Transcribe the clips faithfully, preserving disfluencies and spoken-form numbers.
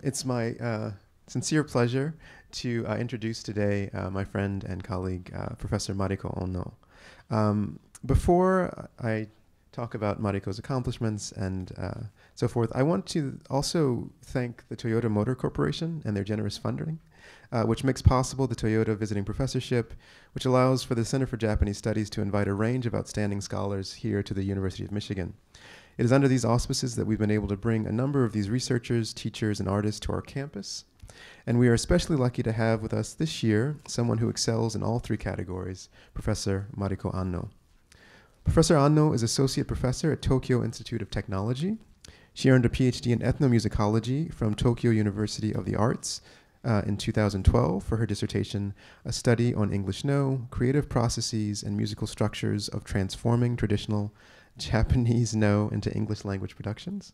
it's my uh, sincere pleasure to uh, introduce today uh, my friend and colleague, uh, Professor Mariko Anno. Um, before I talk about Mariko's accomplishments and uh, so forth, I want to also thank the Toyota Motor Corporation and their generous funding, uh, which makes possible the Toyota Visiting Professorship, which allows for the Center for Japanese Studies to invite a range of outstanding scholars here to the University of Michigan. It is under these auspices that we've been able to bring a number of these researchers, teachers, and artists to our campus. And we are especially lucky to have with us this year someone who excels in all three categories, Professor Mariko Anno. Professor Anno is Associate Professor at Tokyo Institute of Technology. She earned a P H D in Ethnomusicology from Tokyo University of the Arts uh, in two thousand twelve for her dissertation, A Study on English Noh, Creative Processes and Musical Structures of Transforming Traditional Japanese Noh into English language productions.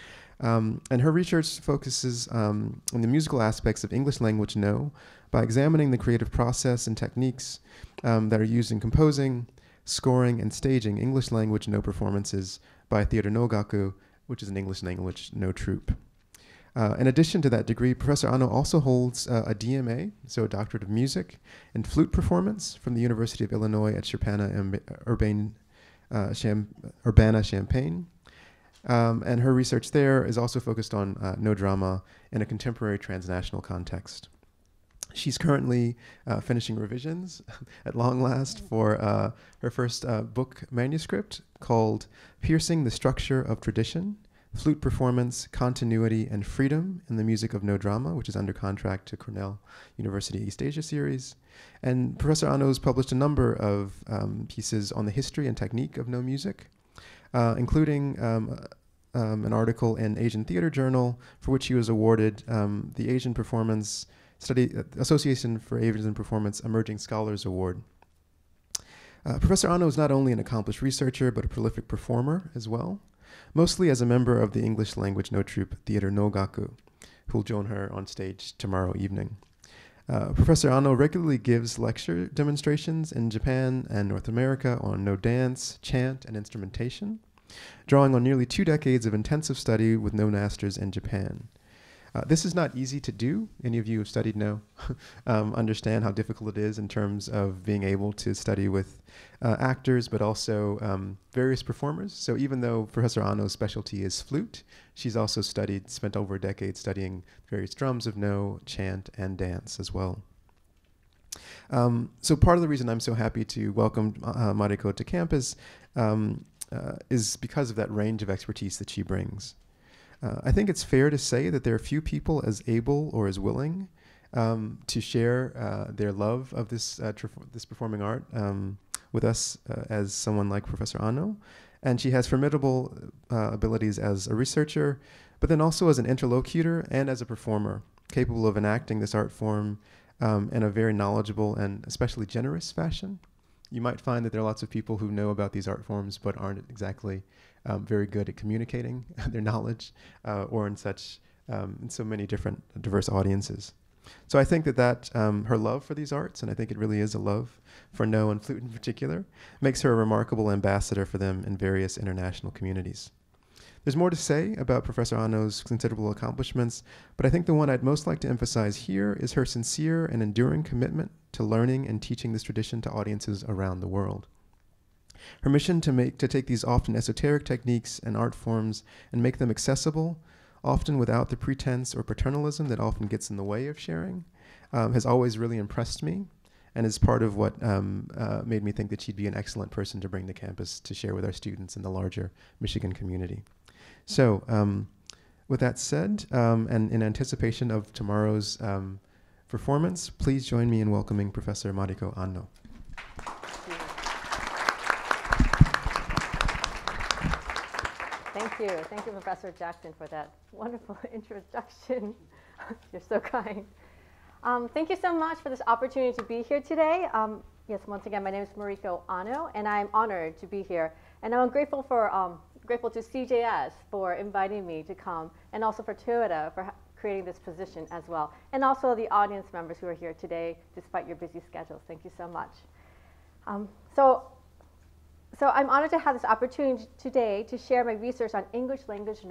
Um, and her research focuses um, on the musical aspects of English language Noh by examining the creative process and techniques um, that are used in composing, scoring, and staging English language Noh performances by Theater Nogaku, which is an English language Noh troupe. Uh, in addition to that degree, Professor Anno also holds uh, a D M A, so a Doctorate of Music, in flute performance from the University of Illinois at Urbana Uh, Cham Urbana-Champaign. Um, and her research there is also focused on uh, Noh drama in a contemporary transnational context. She's currently uh, finishing revisions at long last for uh, her first uh, book manuscript called Piercing the Structure of Tradition, Flute Performance, Continuity, and Freedom in the Music of Noh Drama, which is under contract to Cornell University East Asia series. And Professor Anno has published a number of um, pieces on the history and technique of Noh music, uh, including um, uh, um, an article in Asian Theater Journal, for which he was awarded um, the Asian Performance Study uh, Association for Asian Performance Emerging Scholars Award. Uh, Professor Anno is not only an accomplished researcher, but a prolific performer as well, mostly as a member of the English language Noh troupe Theater Nogaku, who will join her on stage tomorrow evening. Uh, Professor Anno regularly gives lecture demonstrations in Japan and North America on Noh dance, chant, and instrumentation, drawing on nearly two decades of intensive study with Noh masters in Japan. Uh, this is not easy to do. Any of you who have studied Noh um, understand how difficult it is in terms of being able to study with uh, actors, but also um, various performers. So even though Professor Anno's specialty is flute, she's also studied, spent over a decade studying various drums of Noh, chant, and dance as well. Um, so part of the reason I'm so happy to welcome uh, Mariko to campus um, uh, is because of that range of expertise that she brings. Uh, I think it's fair to say that there are few people as able or as willing um, to share uh, their love of this, uh, this performing art um, with us uh, as someone like Professor Anno. And she has formidable uh, abilities as a researcher, but then also as an interlocutor and as a performer, capable of enacting this art form um, in a very knowledgeable and especially generous fashion. You might find that there are lots of people who know about these art forms but aren't exactly um, very good at communicating their knowledge uh, or in such um, in so many different diverse audiences. So I think that, that um, her love for these arts, and I think it really is a love for Noh and flute in particular, makes her a remarkable ambassador for them in various international communities. There's more to say about Professor Anno's considerable accomplishments, but I think the one I'd most like to emphasize here is her sincere and enduring commitment to learning and teaching this tradition to audiences around the world. Her mission to make to take these often esoteric techniques and art forms and make them accessible, often without the pretense or paternalism that often gets in the way of sharing, um, has always really impressed me, and is part of what um, uh, made me think that she'd be an excellent person to bring to campus to share with our students in the larger Michigan community. So, um, with that said, um, and in anticipation of tomorrow's um, performance, please join me in welcoming Professor Mariko Anno. Thank you. Thank you, Professor Jackson, for that wonderful introduction. You're so kind. Um, thank you so much for this opportunity to be here today. Um, yes, once again, my name is Mariko Anno, and I'm honored to be here. And I'm grateful for um, grateful to C J S for inviting me to come, and also for Toyota for creating this position as well, and also the audience members who are here today, despite your busy schedules. Thank you so much. Um, so. So I'm honored to have this opportunity today to share my research on English language Noh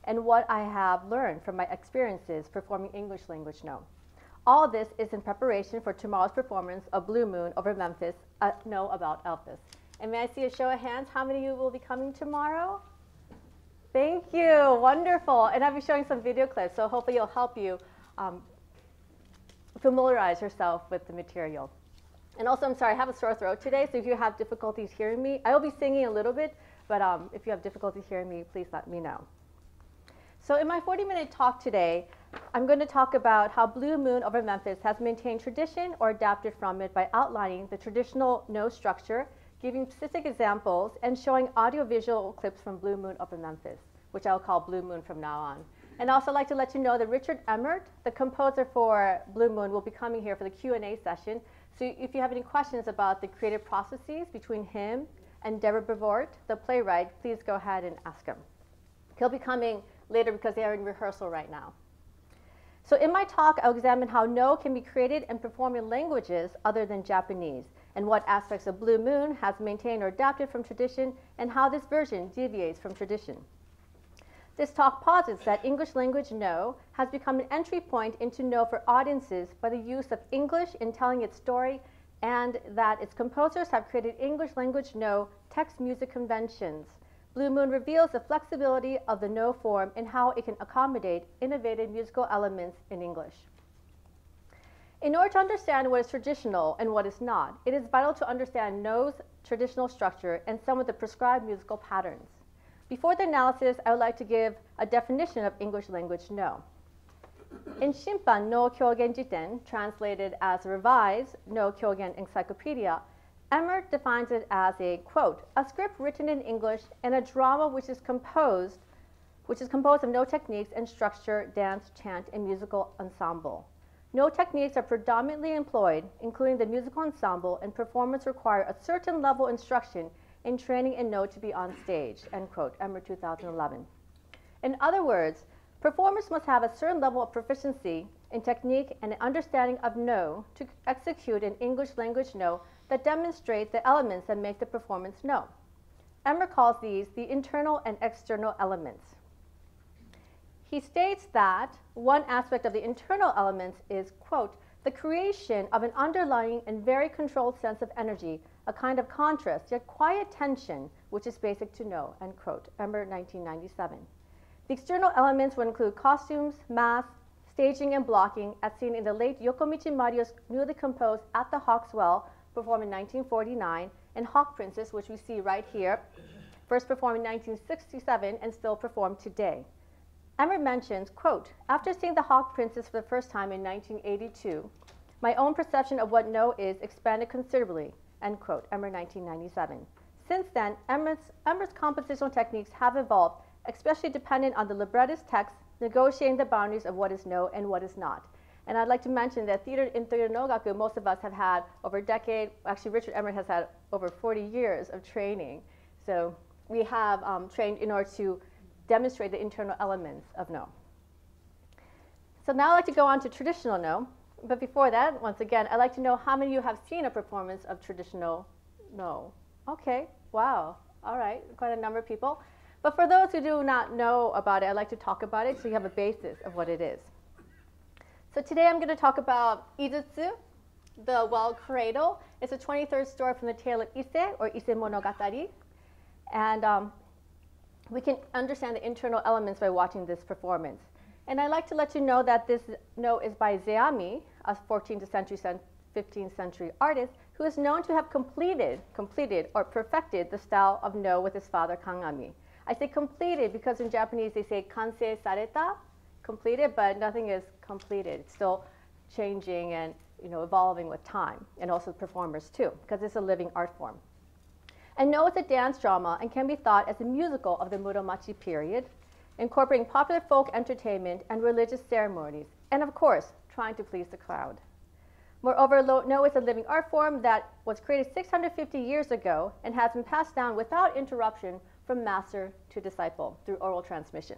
and what I have learned from my experiences performing English-language Noh. All this is in preparation for tomorrow's performance of Blue Moon Over Memphis, uh, Know About Elvis. And may I see a show of hands? How many of you will be coming tomorrow? Thank you, wonderful. And I'll be showing some video clips, so hopefully it'll help you um, familiarize yourself with the material. And also, I'm sorry, I have a sore throat today, so if you have difficulties hearing me, I will be singing a little bit, but um, if you have difficulty hearing me, please let me know. So in my forty minute talk today, I'm going to talk about how Blue Moon Over Memphis has maintained tradition or adapted from it by outlining the traditional Noh structure, giving specific examples, and showing audiovisual clips from Blue Moon Over Memphis, which I'll call Blue Moon from now on. And I'd also like to let you know that Richard Emmert, the composer for Blue Moon, will be coming here for the Q and A session. So if you have any questions about the creative processes between him and Deborah Bevort, the playwright, please go ahead and ask him. He'll be coming later because they are in rehearsal right now. So in my talk, I'll examine how Noh can be created and performed in languages other than Japanese, and what aspects of Blue Moon has maintained or adapted from tradition, and how this version deviates from tradition. This talk posits that English-language Noh has become an entry point into Noh for audiences by the use of English in telling its story, and that its composers have created English-language Noh text music conventions. Blue Moon reveals the flexibility of the Noh form and how it can accommodate innovative musical elements in English. In order to understand what is traditional and what is not, it is vital to understand Noh's traditional structure and some of the prescribed musical patterns. Before the analysis, I would like to give a definition of English-language Noh. In Shimpan no Kyogen Jiten, translated as Revised No Kyogen Encyclopedia, Emmert defines it as a, quote, a script written in English and a drama which is composed, which is composed of Noh techniques and structure, dance, chant, and musical ensemble. Noh techniques are predominantly employed, including the musical ensemble, and performance require a certain level of instruction in training in Noh to be on stage, end quote, Emmert two thousand eleven. In other words, performers must have a certain level of proficiency in technique and an understanding of Noh to execute an English-language Noh that demonstrate the elements that make the performance Noh. Emmert calls these the internal and external elements. He states that one aspect of the internal elements is, quote, the creation of an underlying and very controlled sense of energy, a kind of contrast, yet quiet tension, which is basic to Noh, end quote, Emmert nineteen ninety-seven. The external elements would include costumes, masks, staging, and blocking, as seen in the late Yokomichi Mario's newly composed At the Hawk's Well, performed in nineteen forty-nine, and Hawk Princess, which we see right here, first performed in nineteen sixty-seven and still performed today. Emmert mentions, quote, after seeing the Hawk Princess for the first time in nineteen eighty-two, my own perception of what Noh is expanded considerably, end quote, Emmert nineteen ninety-seven. Since then, Emmert's, Emmert's compositional techniques have evolved, especially dependent on the librettist text, negotiating the boundaries of what is Noh and what is not. And I'd like to mention that theater, in Theater Nogaku, most of us have had over a decade, actually Richard Emmert has had over forty years of training. So we have um, trained in order to demonstrate the internal elements of Noh. So now I'd like to go on to traditional Noh. But before that, once again, I'd like to know how many of you have seen a performance of traditional Noh. Okay, wow, all right, quite a number of people. But for those who do not know about it, I'd like to talk about it so you have a basis of what it is. So today I'm going to talk about Izutsu, the well cradle. It's a twenty-third story from the tale of Ise, or Ise Monogatari. And um, we can understand the internal elements by watching this performance. And I'd like to let you know that this Noh is by Zeami, a fourteenth century, fifteenth century artist, who is known to have completed, completed or perfected the style of Noh with his father Kangami. I say completed because in Japanese they say kansei sareta, completed, but nothing is completed. It's still changing and you know, evolving with time, and also performers too, because it's a living art form. And Noh is a dance drama and can be thought as a musical of the Muromachi period, incorporating popular folk entertainment and religious ceremonies, and of course, trying to please the crowd. Moreover, Noh is a living art form that was created six hundred fifty years ago and has been passed down without interruption from master to disciple through oral transmission.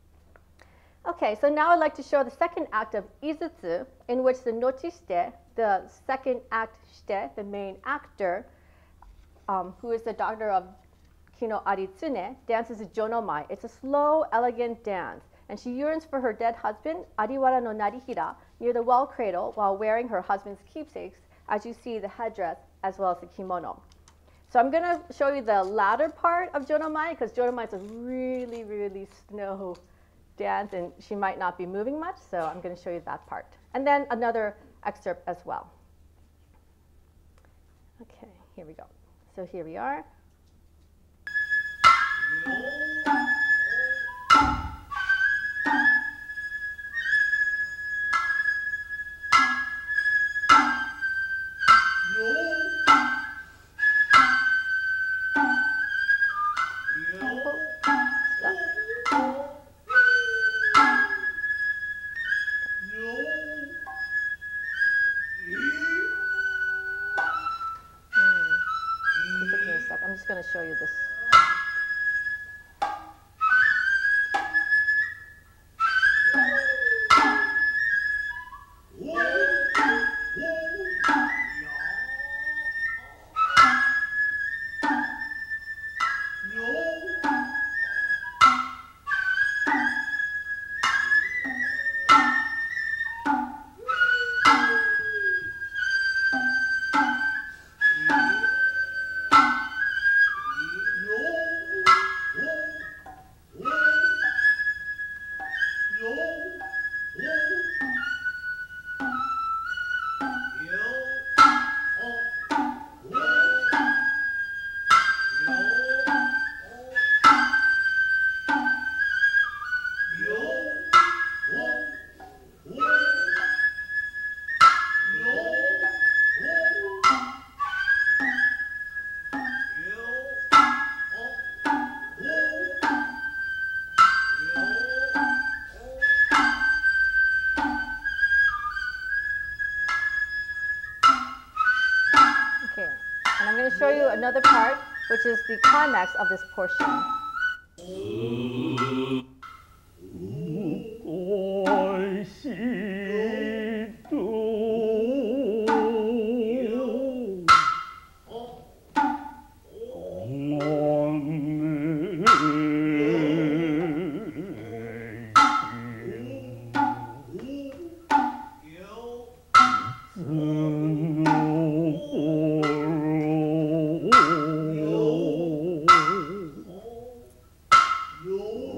Okay, so now I'd like to show the second act of Izutsu, in which the nochishite, the second act shite, the main actor, um, who is the daughter of Kino Aritsune, dances Jonomai. It's a slow, elegant dance. And she yearns for her dead husband, Ariwara no Narihira, near the well cradle while wearing her husband's keepsakes, as you see the headdress as well as the kimono. So I'm going to show you the latter part of Jonomai, because Jonomai is a really, really slow dance, and she might not be moving much, so I'm going to show you that part. And then another excerpt as well. Okay, here we go. So here we are. I'm just going to show you this. And I'm going to show you another part, which is the climax of this portion. Yo.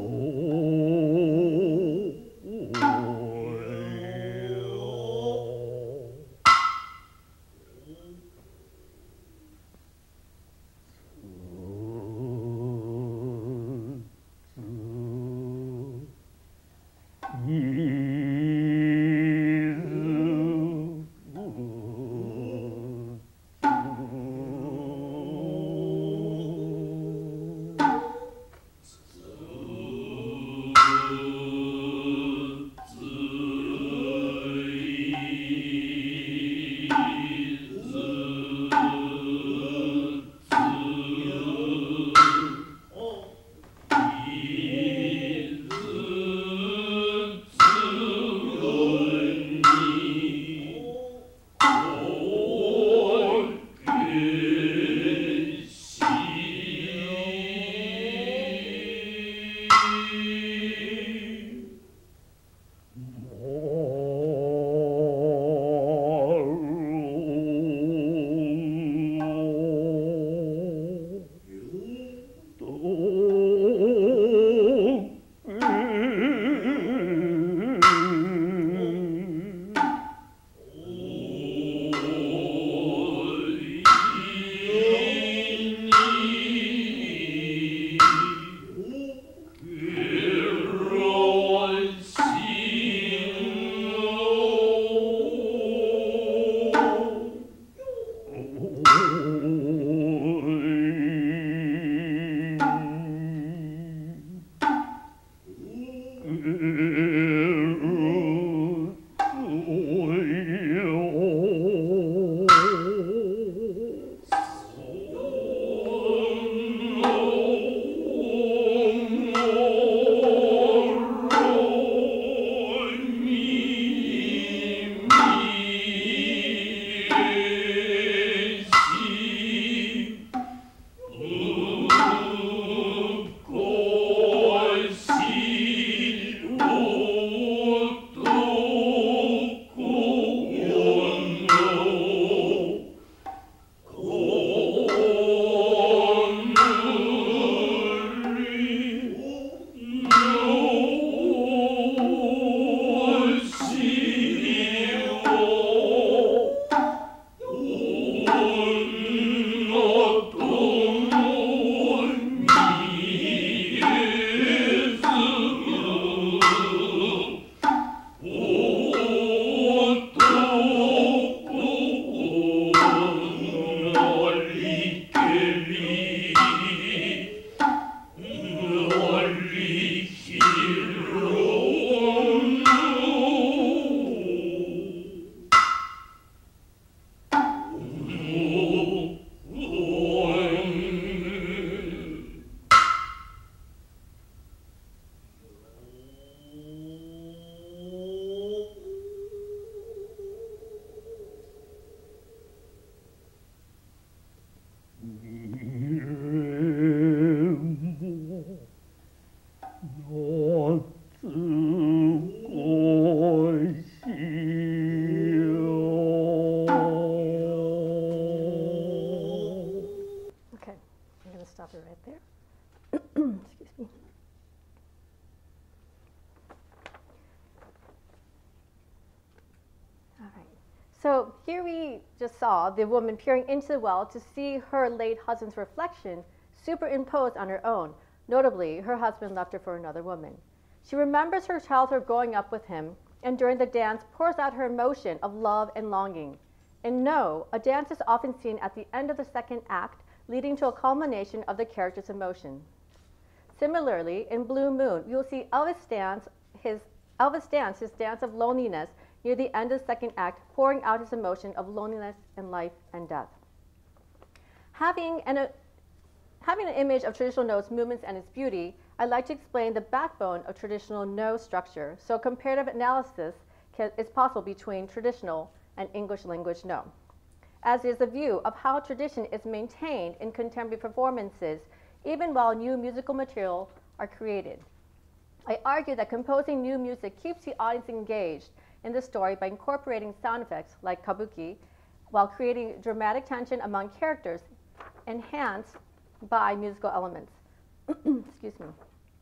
saw the woman peering into the well to see her late husband's reflection superimposed on her own. Notably, her husband left her for another woman. She remembers her childhood growing up with him, and during the dance pours out her emotion of love and longing. In No, a dance is often seen at the end of the second act, leading to a culmination of the character's emotion. Similarly, in Blue Moon, you will see Elvis dance his, Elvis dance his dance of loneliness near the end of the second act, pouring out his emotion of loneliness in life and death. Having an, a, having an image of traditional No's movements and its beauty, I'd like to explain the backbone of traditional No structure, so comparative analysis can, is possible between traditional and English-language No, as is a view of how tradition is maintained in contemporary performances even while new musical material are created. I argue that composing new music keeps the audience engaged in the story by incorporating sound effects like kabuki, while creating dramatic tension among characters enhanced by musical elements. Excuse me.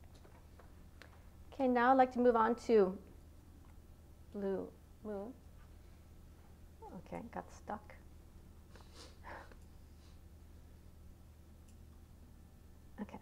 Okay, now I'd like to move on to Blue Moon. Okay, got stuck. Okay.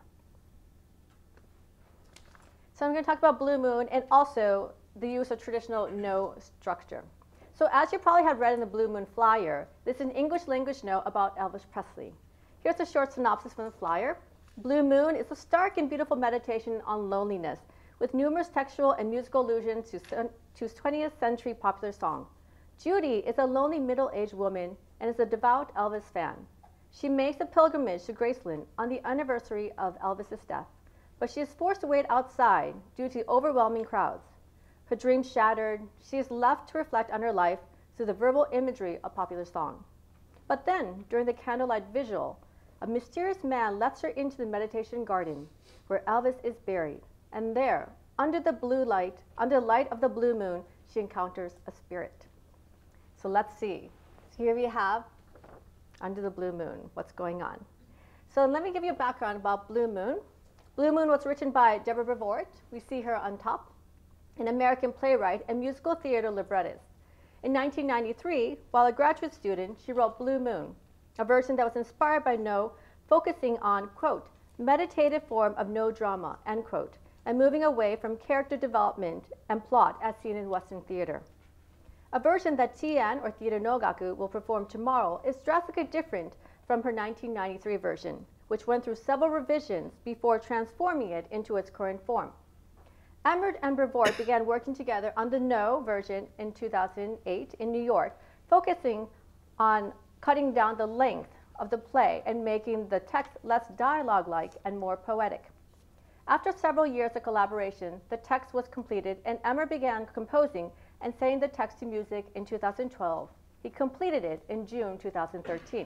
So I'm going to talk about Blue Moon and also the use of traditional No structure. So as you probably have read in the Blue Moon flyer, this is an English-language No about Elvis Presley. Here's a short synopsis from the flyer. Blue Moon is a stark and beautiful meditation on loneliness, with numerous textual and musical allusions to, to twentieth century popular song. Judy is a lonely middle-aged woman and is a devout Elvis fan. She makes a pilgrimage to Graceland on the anniversary of Elvis's death, but she is forced to wait outside due to overwhelming crowds. Her dreams shattered, she is left to reflect on her life through the verbal imagery of popular song. But then, during the candlelight vigil, a mysterious man lets her into the meditation garden where Elvis is buried, and there, under the blue light, under the light of the blue moon, she encounters a spirit. So let's see. So here we have Under the Blue Moon, what's going on. So let me give you a background about Blue Moon. Blue Moon was written by Deborah Brevoort. We see her on top, an American playwright and musical theater librettist. In nineteen ninety-three, while a graduate student, she wrote Blue Moon, a version that was inspired by No, focusing on, quote, meditative form of No drama, end quote, and moving away from character development and plot as seen in Western theater. A version that Tien, or Theater no Gaku, will perform tomorrow is drastically different from her nineteen ninety-three version, which went through several revisions before transforming it into its current form. Emmert and Brevoort began working together on the No version in two thousand eight in New York, focusing on cutting down the length of the play and making the text less dialogue-like and more poetic. After several years of collaboration, the text was completed and Emmert began composing and setting the text to music in two thousand twelve. He completed it in June two thousand thirteen.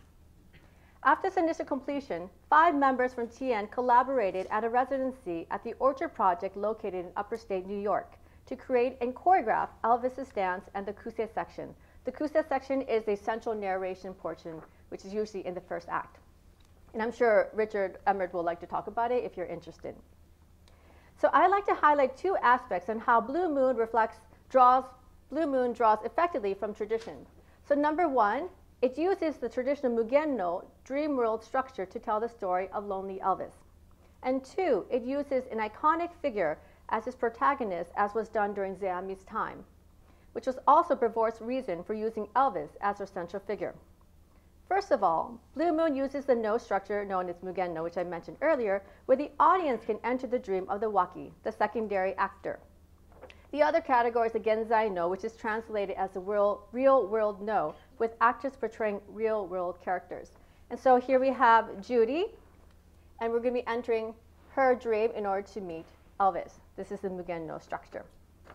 After its initial completion, five members from Tien collaborated at a residency at the Orchard Project located in upstate New York to create and choreograph Elvis's dance and the Kusei section. The Kusei section is a central narration portion, which is usually in the first act. And I'm sure Richard Emmert will like to talk about it if you're interested. So I'd like to highlight two aspects on how Blue Moon reflects, draws, Blue Moon draws effectively from tradition. So number one, it uses the traditional Mugen no dream world structure to tell the story of lonely Elvis. And two, it uses an iconic figure as its protagonist, as was done during Zeami's time, which was also Brevoort's reason for using Elvis as her central figure. First of all, Blue Moon uses the No structure known as Mugen no, which I mentioned earlier, where the audience can enter the dream of the Waki, the secondary actor. The other category is the Genzai No, which is translated as the world, real world No, with actors portraying real world characters. And so here we have Judy, and we're going to be entering her dream in order to meet Elvis. This is the Mugen no structure.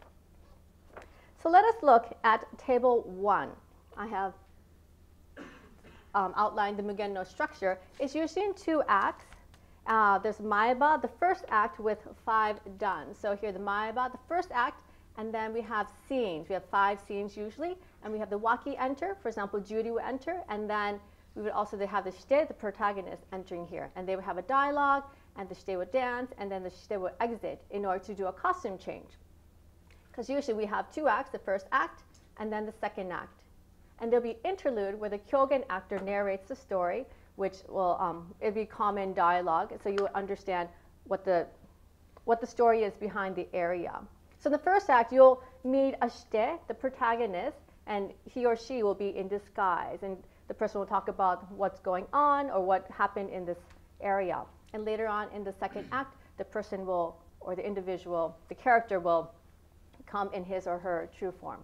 So let us look at table one. I have um, outlined the Mugen no structure. It's usually in two acts. Uh, there's Maeba, the first act with five done. So here the Maeba, the first act, and then we have scenes. We have five scenes usually, and we have the Waki enter. For example, Judy would enter, and then we would also have the shite, the protagonist, entering here. And they would have a dialogue, and the shite would dance, and then the shite would exit in order to do a costume change. Because usually we have two acts, the first act, and then the second act. And there'll be interlude where the kyogen actor narrates the story, which will um, it'll be common dialogue, so you will understand what the what the story is behind the area. So in the first act, you'll meet Ashite, the protagonist, and he or she will be in disguise, and the person will talk about what's going on or what happened in this area. And later on in the second act, the person will, or the individual, the character will come in his or her true form.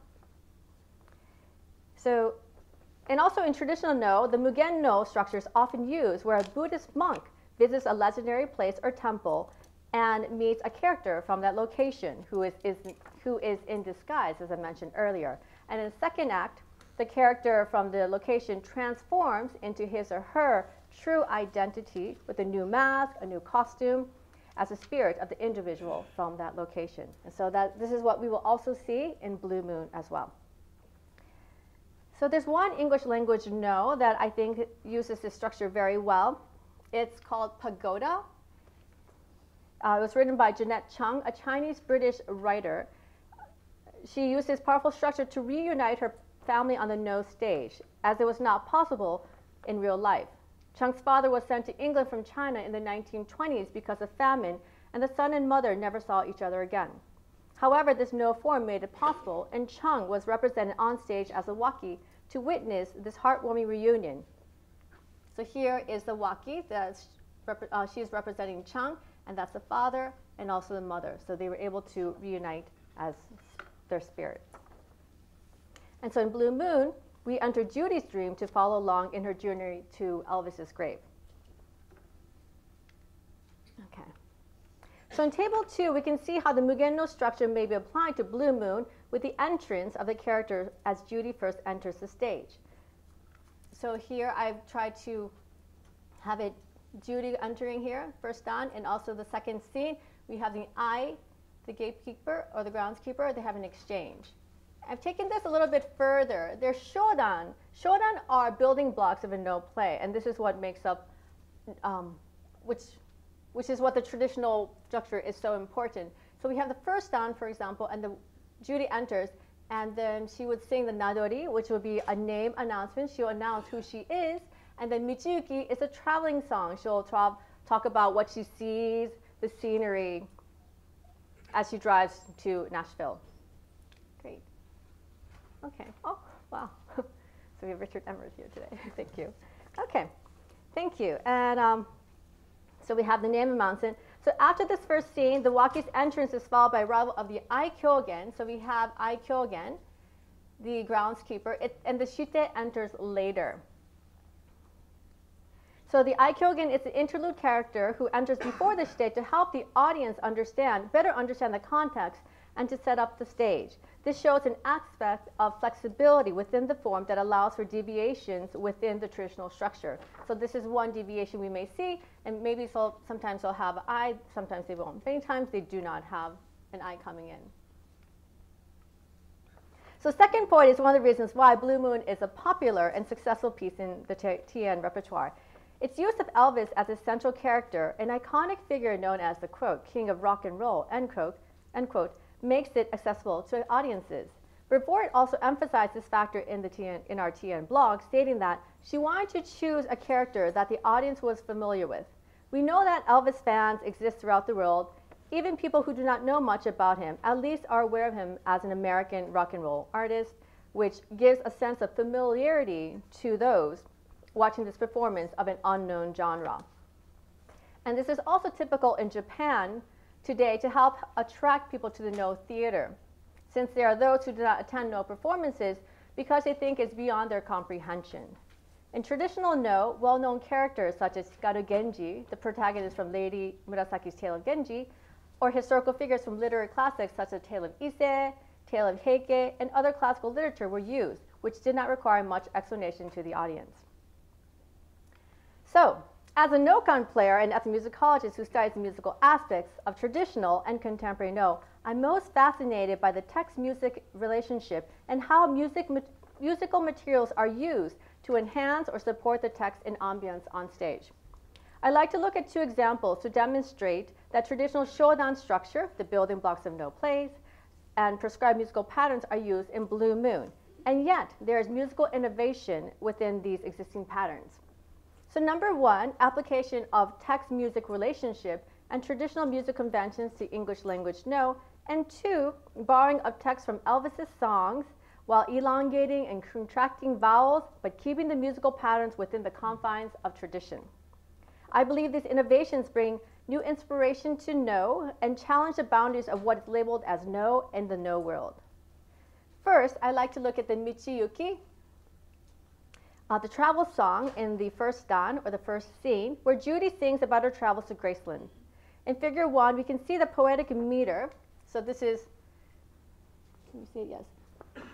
So, and also in traditional Noh, the Mugen Noh structure is often used where a Buddhist monk visits a legendary place or temple and meets a character from that location who is, is, who is in disguise, as I mentioned earlier. And in the second act, the character from the location transforms into his or her true identity with a new mask, a new costume, as a spirit of the individual from that location. And so that, this is what we will also see in Blue Moon as well. So there's one English language Noh that I think uses this structure very well. It's called Pagoda. Uh, it was written by Jeanette Chung, a Chinese-British writer. She used this powerful structure to reunite her family on the Noh stage, as it was not possible in real life. Chung's father was sent to England from China in the nineteen twenties because of famine, and the son and mother never saw each other again. However, this Noh form made it possible, and Chung was represented on stage as a waki to witness this heartwarming reunion. So here is the waki. That's, uh, she is representing Chung, and that's the father and also the mother. So they were able to reunite as their spirits. And so in Blue Moon, we enter Judy's dream to follow along in her journey to Elvis's grave. Okay. So in table two, we can see how the Mugen Noh structure may be applied to Blue Moon with the entrance of the character as Judy first enters the stage. So here I've tried to have it Judy entering here, first on, and also the second scene, we have the I, the gatekeeper or the groundskeeper, they have an exchange. I've taken this a little bit further. They're shodan. Shodan are building blocks of a Noh play, and this is what makes up, um, which, which is what the traditional structure is so important. So we have the first dan, for example, and the Judy enters, and then she would sing the nadori, which would be a name announcement. She'll announce who she is, and then Michiyuki is a traveling song. She'll tra talk about what she sees, the scenery, as she drives to Nashville. Great. Okay. Oh, wow. So we have Richard Emmers here today. Thank you. Okay. Thank you. And um, so we have the name announcement. So after this first scene, the waki's entrance is followed by arrival of the I Kyogen. So we have I Kyogen, the groundskeeper, it, and the shite enters later. So the I Kyogen is the interlude character who enters before the shite to help the audience understand, better understand the context and to set up the stage. This shows an aspect of flexibility within the form that allows for deviations within the traditional structure. So this is one deviation we may see, and maybe so, sometimes they'll have an I, sometimes they won't. Many times they do not have an I coming in. So second point is one of the reasons why Blue Moon is a popular and successful piece in the T N repertoire. Its use of Elvis as a central character, an iconic figure known as the, quote, king of rock and roll, end quote, end quote, makes it accessible to audiences. Brevoort also emphasized this factor in, the T N, in our T N blog, stating that she wanted to choose a character that the audience was familiar with. We know that Elvis fans exist throughout the world. Even people who do not know much about him at least are aware of him as an American rock and roll artist, which gives a sense of familiarity to those watching this performance of an unknown genre. And this is also typical in Japan today to help attract people to the Noh theater, since there are those who do not attend Noh performances because they think it's beyond their comprehension. In traditional Noh, well-known characters such as Hikaru Genji, the protagonist from Lady Murasaki's Tale of Genji, or historical figures from literary classics such as Tale of Ise, Tale of Heike, and other classical literature were used, which did not require much explanation to the audience. So, as a Noh-kan player and ethnomusicologist who studies the musical aspects of traditional and contemporary Noh, I'm most fascinated by the text-music relationship and how music, musical materials are used to enhance or support the text and ambience on stage. I'd like to look at two examples to demonstrate that traditional shodan structure, the building blocks of Noh plays, and prescribed musical patterns are used in Blue Moon. and yet there is musical innovation within these existing patterns. So number one, application of text-music relationship and traditional music conventions to English-language Noh, and two, borrowing of text from Elvis's songs while elongating and contracting vowels, but keeping the musical patterns within the confines of tradition. I believe these innovations bring new inspiration to Noh and challenge the boundaries of what is labeled as Noh in the Noh world. First, I like to look at the Michiyuki, uh, the travel song in the first dan, or the first scene, where Judy sings about her travels to Graceland. In figure one, we can see the poetic meter. So this is, can you see it? Yes.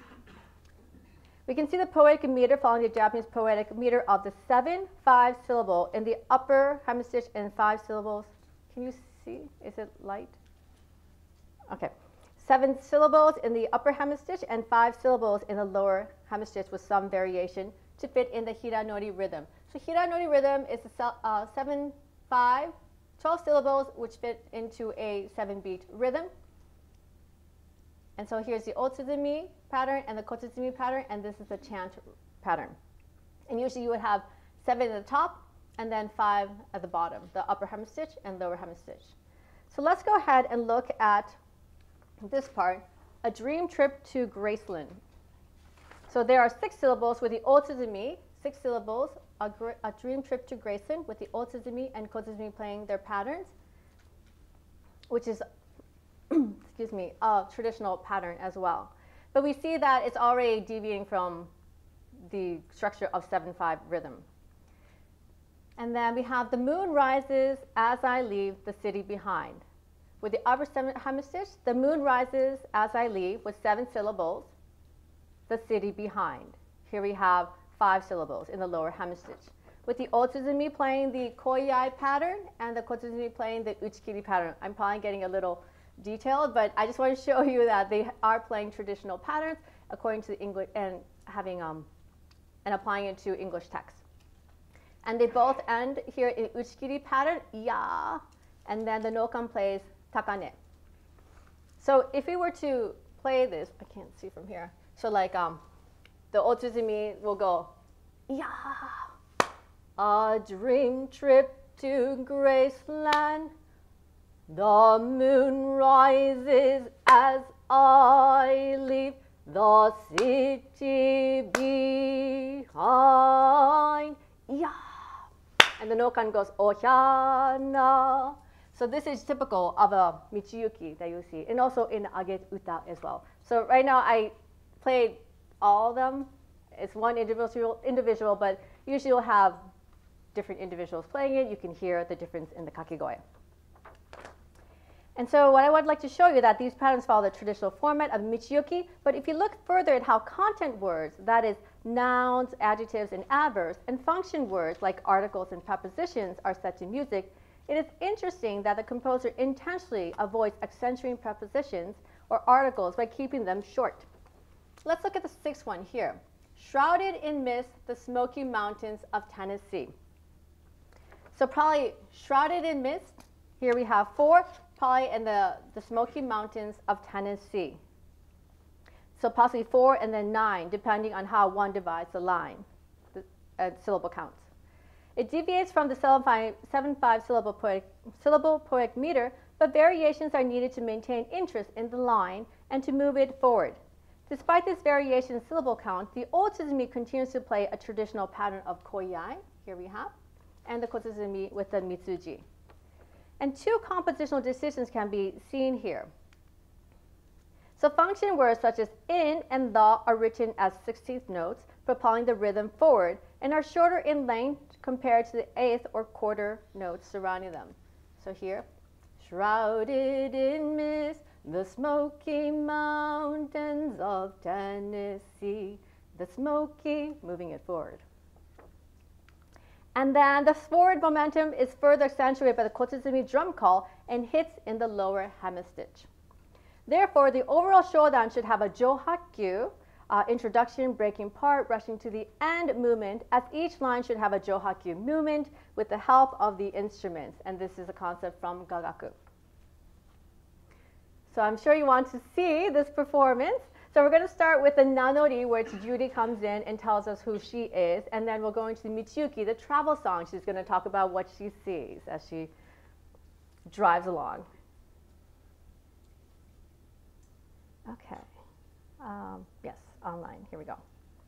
We can see the poetic meter following the Japanese poetic meter of the seven, five syllable in the upper hemistich and five syllables. Can you see? Is it light? Okay. Seven syllables in the upper hemistich and five syllables in the lower hemistich with some variation to fit in the hiranori rhythm. So hiranori rhythm is a uh, seven, five, twelve syllables which fit into a seven beat rhythm. And so here's the otsuzumi pattern and the kotsuzumi pattern, and this is the chant pattern. And usually you would have seven at the top and then five at the bottom, the upper hemistich and lower hemistich. So let's go ahead and look at this part, a dream trip to Graceland. So there are six syllables with the otsuzumi, six syllables, a, a dream trip to Graceland with the otsuzumi and kotsuzumi playing their patterns, which is excuse me, a traditional pattern as well. But we see that it's already deviating from the structure of seven five rhythm. And then we have the moon rises as I leave the city behind. With the upper seven hemistich, the moon rises as I leave with seven syllables, the city behind. Here we have five syllables in the lower hemistich. With the otsuzumi playing the koyai pattern and the kotsuzumi playing the uchikiri pattern. I'm probably getting a little detailed, but I just want to show you that they are playing traditional patterns according to the English and having um, and applying it to English text. And they both end here in uchikiri pattern, ya, and then the nokan plays takane. So if we were to play this, I can't see from here. So like um, the otsuzumi will go, ya, a dream trip to Graceland. The moon rises as I leave the city behind. Yeah. And the nokan goes, Ohyana. So this is typical of a Michiyuki that you see, and also in Age Uta as well. So right now I played all of them. It's one individual, individual, but usually you'll have different individuals playing it. You can hear the difference in the kakegoe. And so what I would like to show you that these patterns follow the traditional format of Michiyuki, but if you look further at how content words, that is nouns, adjectives, and adverbs, and function words like articles and prepositions are set to music, it is interesting that the composer intentionally avoids accentuating prepositions or articles by keeping them short. Let's look at the sixth one here. Shrouded in mist, the Smoky Mountains of Tennessee. So probably shrouded in mist, here we have four, probably in the, the Smoky Mountains of Tennessee. So possibly four and then nine, depending on how one divides the line, the uh, syllable counts. It deviates from the seven five syllable poetic, syllable poetic meter, but variations are needed to maintain interest in the line and to move it forward. Despite this variation in syllable count, the otsuzumi continues to play a traditional pattern of koyai, here we have, and the kotsuzumi with the mitsuji. And two compositional decisions can be seen here. So function words such as in and the are written as sixteenth notes, propelling the rhythm forward, and are shorter in length compared to the eighth or quarter notes surrounding them. So here, shrouded in mist, the Smoky Mountains of Tennessee, the Smoky, moving it forward. And then the forward momentum is further accentuated by the kotsuzumi drum call and hits in the lower hemistich. Therefore, the overall shodan should have a johakyu, uh, introduction, breaking part, rushing to the end movement, as each line should have a johakyu movement with the help of the instruments. And this is a concept from Gagaku. So I'm sure you want to see this performance. So we're going to start with the nanori, which Judy comes in and tells us who she is, and then we'll go into the michiyuki, the travel song. She's going to talk about what she sees as she drives along. Okay. Um, yes, online. Here we go.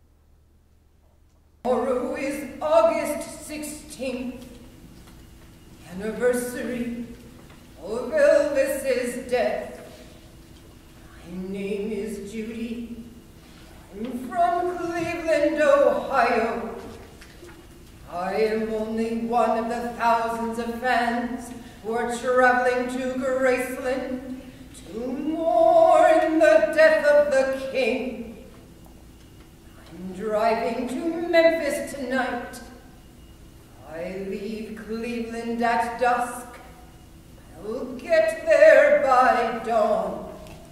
Tomorrow is August sixteenth, anniversary of Elvis's death. My name is Judy. I'm from Cleveland, Ohio. I am only one of the thousands of fans who are traveling to Graceland to mourn the death of the king. I'm driving to Memphis tonight. I leave Cleveland at dusk. I'll get there by dawn.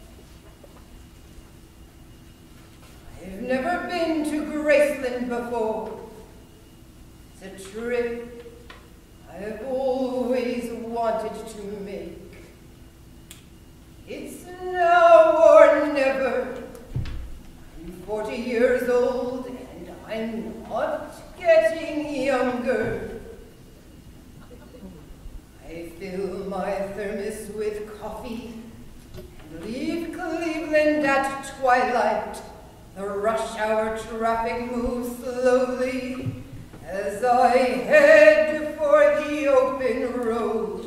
I've never been to Graceland before. It's a trip I've always wanted to make. It's now or never. I'm forty years old and I'm not getting younger. I fill my thermos with coffee and leave Cleveland at twilight. The rush hour traffic moves slowly as I head for the open road.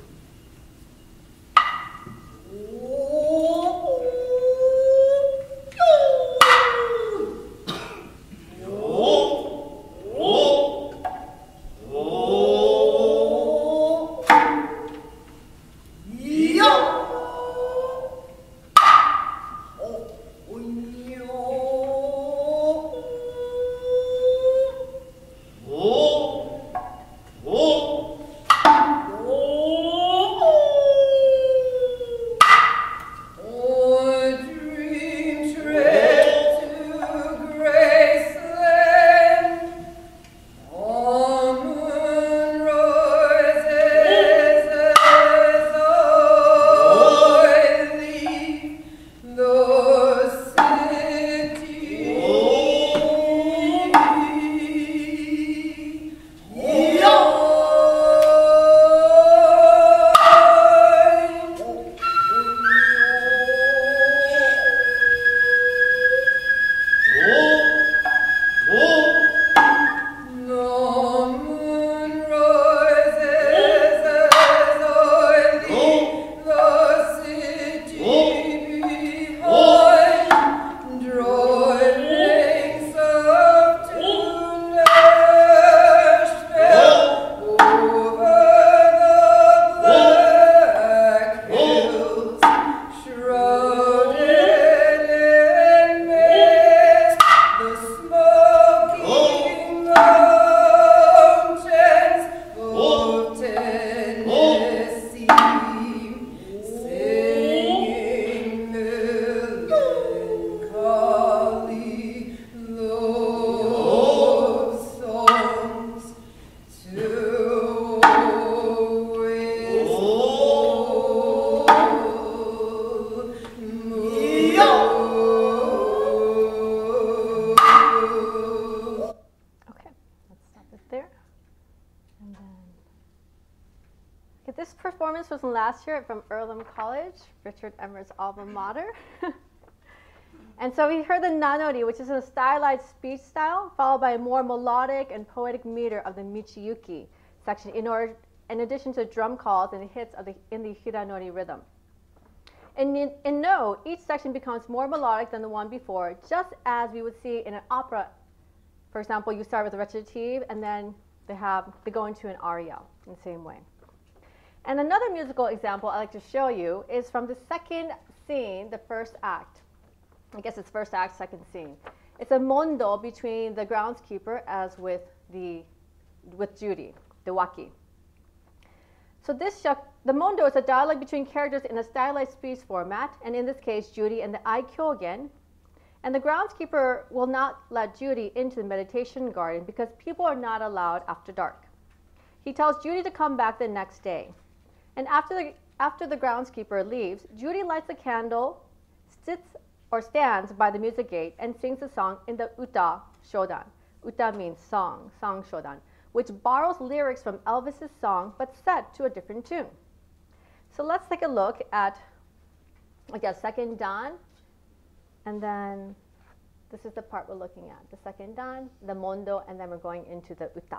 Was from last year from Earlham College, Richard Emmer's alma mater. And so we heard the nanori, which is a stylized speech style, followed by a more melodic and poetic meter of the michiyuki section, in order, in addition to drum calls and hits of the, in the hiranori rhythm. In, in, in No, each section becomes more melodic than the one before, just as we would see in an opera. For example, you start with a recitative, and then they have they go into an aria in the same way. And another musical example I'd like to show you is from the second scene, the first act. I guess it's first act, second scene. It's a mondo between the groundskeeper as with the with Judy, the waki. So this the mondo is a dialogue between characters in a stylized speech format, and in this case, Judy and the aikyogen. And the groundskeeper will not let Judy into the meditation garden because people are not allowed after dark. He tells Judy to come back the next day. And after the, after the groundskeeper leaves, Judy lights a candle, sits or stands by the music gate and sings a song in the uta shodan. Uta means song, song shodan, which borrows lyrics from Elvis's song but set to a different tune. So let's take a look at, I guess, second dan, and then this is the part we're looking at, the second dan, the mondo, and then we're going into the uta.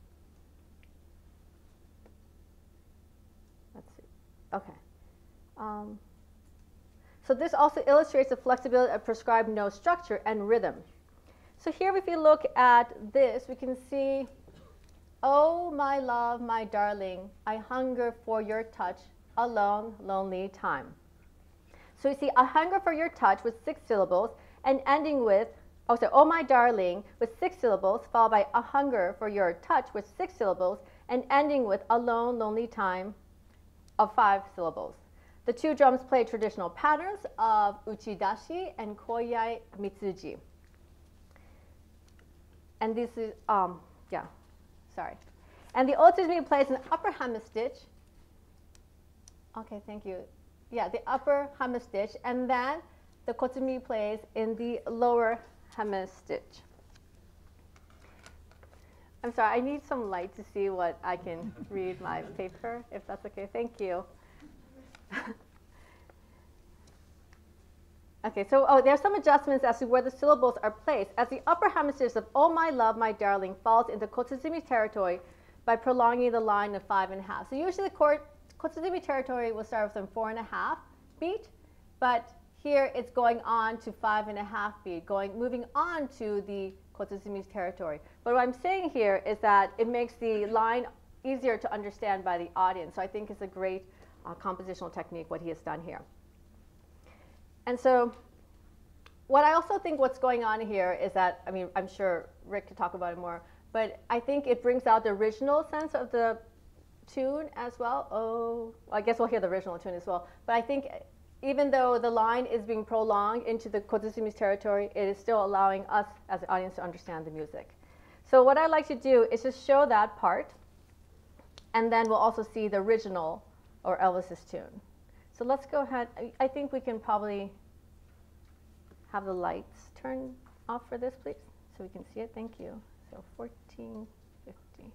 Let's see. Okay. Um, so this also illustrates the flexibility of prescribed note structure and rhythm. So here, if you look at this, we can see, oh, my love, my darling, I hunger for your touch, a long, lonely time. So you see, I hunger for your touch with six syllables and ending with, oh, so, oh, my darling, with six syllables, followed by a hunger for your touch with six syllables and ending with a lone, lonely time of five syllables. The two drums play traditional patterns of uchidashi and koyai mitsuji. And this is, um, yeah, sorry. And the otsuzumi plays an upper hemistitch. Okay, thank you. Yeah, the upper hemistitch, and then the kotsumi plays in the lower hemistitch. I'm sorry, I need some light to see what I can read my paper, if that's okay. Thank you. Okay, so oh, there are some adjustments as to where the syllables are placed, as the upper hemistitch of "Oh my love, my darling" falls into kotsuzumi territory by prolonging the line of five and a half. So usually the kotsuzumi territory will start with a four and a half beat, but here it's going on to five and a half beat, going moving on to the kotsuzumi territory. But what I'm saying here is that it makes the line easier to understand by the audience. So I think it's a great uh, compositional technique what he has done here. And so what I also think what's going on here is that, I mean, I'm sure Rick could talk about it more, but I think it brings out the original sense of the tune as well. Oh, well, I guess we'll hear the original tune as well. But I think even though the line is being prolonged into the kotsuzumi's territory, it is still allowing us as an audience to understand the music. So what I like to do is just show that part, and then we'll also see the original or Elvis's tune. So let's go ahead. I think we can probably have the lights turned off for this, please, so we can see it. Thank you. So fourteen fifty.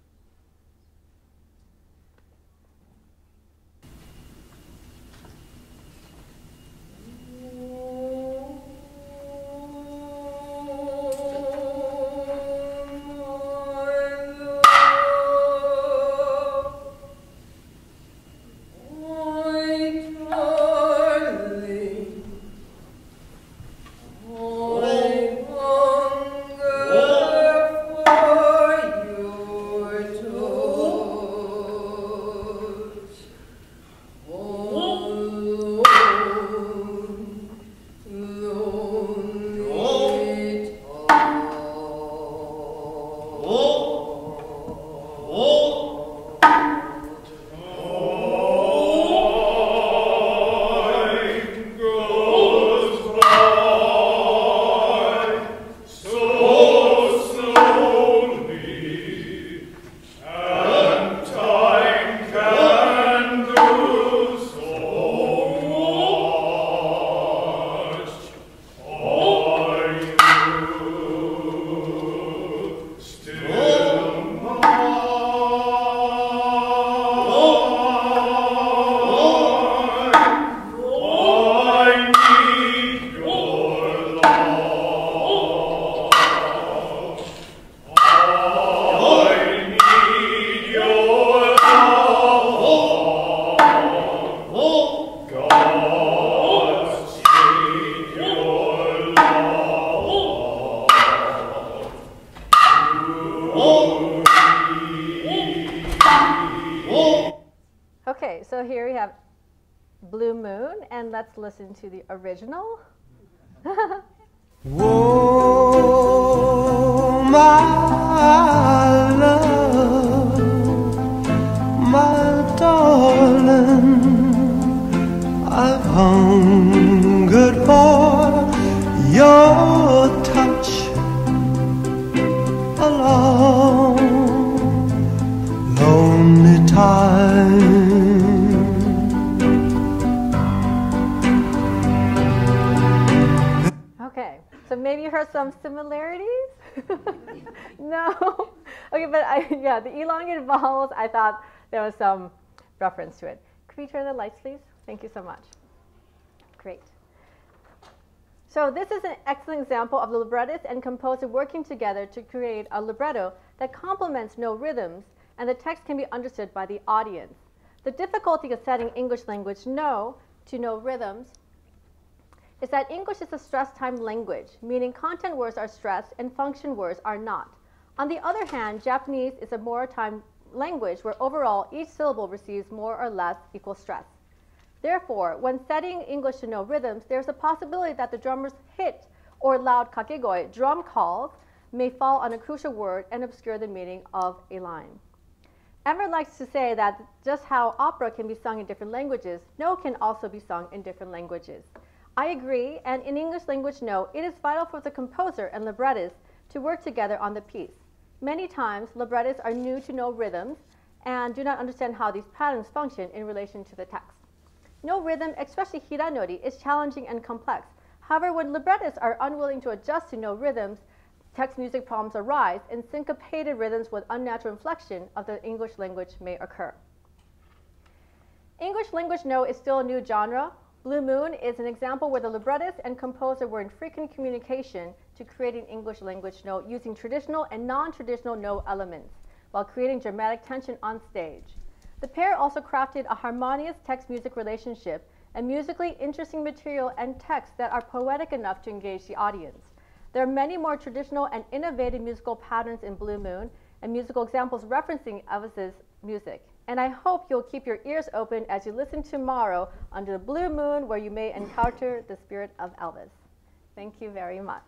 Okay, so here we have Blue Moon, and let's listen to the original. Whoa, my love, my darling, I've hungered for your touch a long, lonely time. some similarities? No. Okay, but I, yeah, the elongated vowels, I thought there was some reference to it. Could we turn the lights, please? Thank you so much. Great. So this is an excellent example of the librettist and composer working together to create a libretto that complements no rhythms, and the text can be understood by the audience. The difficulty of setting English language no to no rhythms is that English is a stress time language, meaning content words are stressed and function words are not. On the other hand, Japanese is a more time language where overall each syllable receives more or less equal stress. Therefore, when setting English to no rhythms, there's a possibility that the drummer's hit or loud kakegoi, drum calls, may fall on a crucial word and obscure the meaning of a line. Emmer likes to say that just how opera can be sung in different languages, no can also be sung in different languages. I agree, and in English language no, it is vital for the composer and librettist to work together on the piece. Many times, librettists are new to no rhythms and do not understand how these patterns function in relation to the text. No rhythm, especially hiranori, is challenging and complex. However, when librettists are unwilling to adjust to no rhythms, text music problems arise, and syncopated rhythms with unnatural inflection of the English language may occur. English language no is still a new genre. Blue Moon is an example where the librettist and composer were in frequent communication to creating English language no using traditional and non-traditional no elements while creating dramatic tension on stage. The pair also crafted a harmonious text-music relationship and musically interesting material and texts that are poetic enough to engage the audience. There are many more traditional and innovative musical patterns in Blue Moon and musical examples referencing Elvis's music. And I hope you'll keep your ears open as you listen tomorrow under the Blue Moon, where you may encounter the spirit of Elvis. Thank you very much.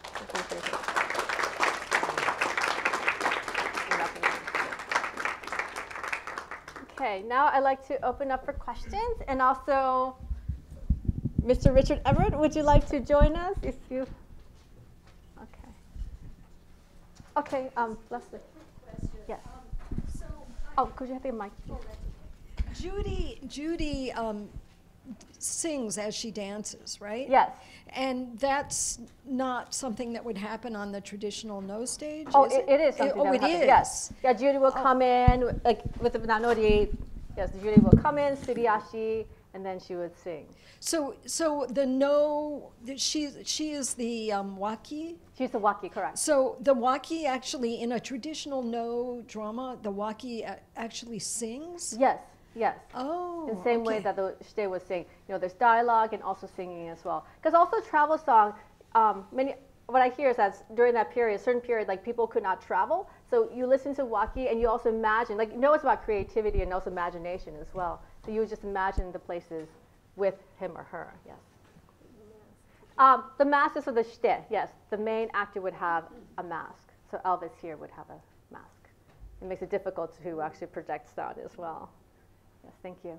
Okay, now I'd like to open up for questions, and also Mister Richard Everett, would you like to join us? If you, okay, okay, um, Leslie. Yes. Um, so oh, could you have the mic? Judy, Judy um, sings as she dances, right? Yes. And that's not something that would happen on the traditional no stage. Oh, is it, it? it is something. It, oh, that it happen. is. Yes. Yeah, Judy will Oh. come in like with the nanori. Yes, Judy will come in, suriashi, and then she would sing. So, so the no, the, she she is the um, waki. She's the waki, correct? So the waki actually, in a traditional no drama, the waki a- actually sings. Yes. Yes. Oh. In the same okay. way that the shite was sing. You know, there's dialogue and also singing as well. Because also travel song, um, many. What I hear is that during that period, certain period, like people could not travel. So you listen to waki and you also imagine, like you know it's about creativity and also imagination as well. So you would just imagine the places with him or her, yes. Um, the mask is for the shite, yes. The main actor would have a mask. So Elvis here would have a mask. It makes it difficult to actually project sound as well. Yes, thank you.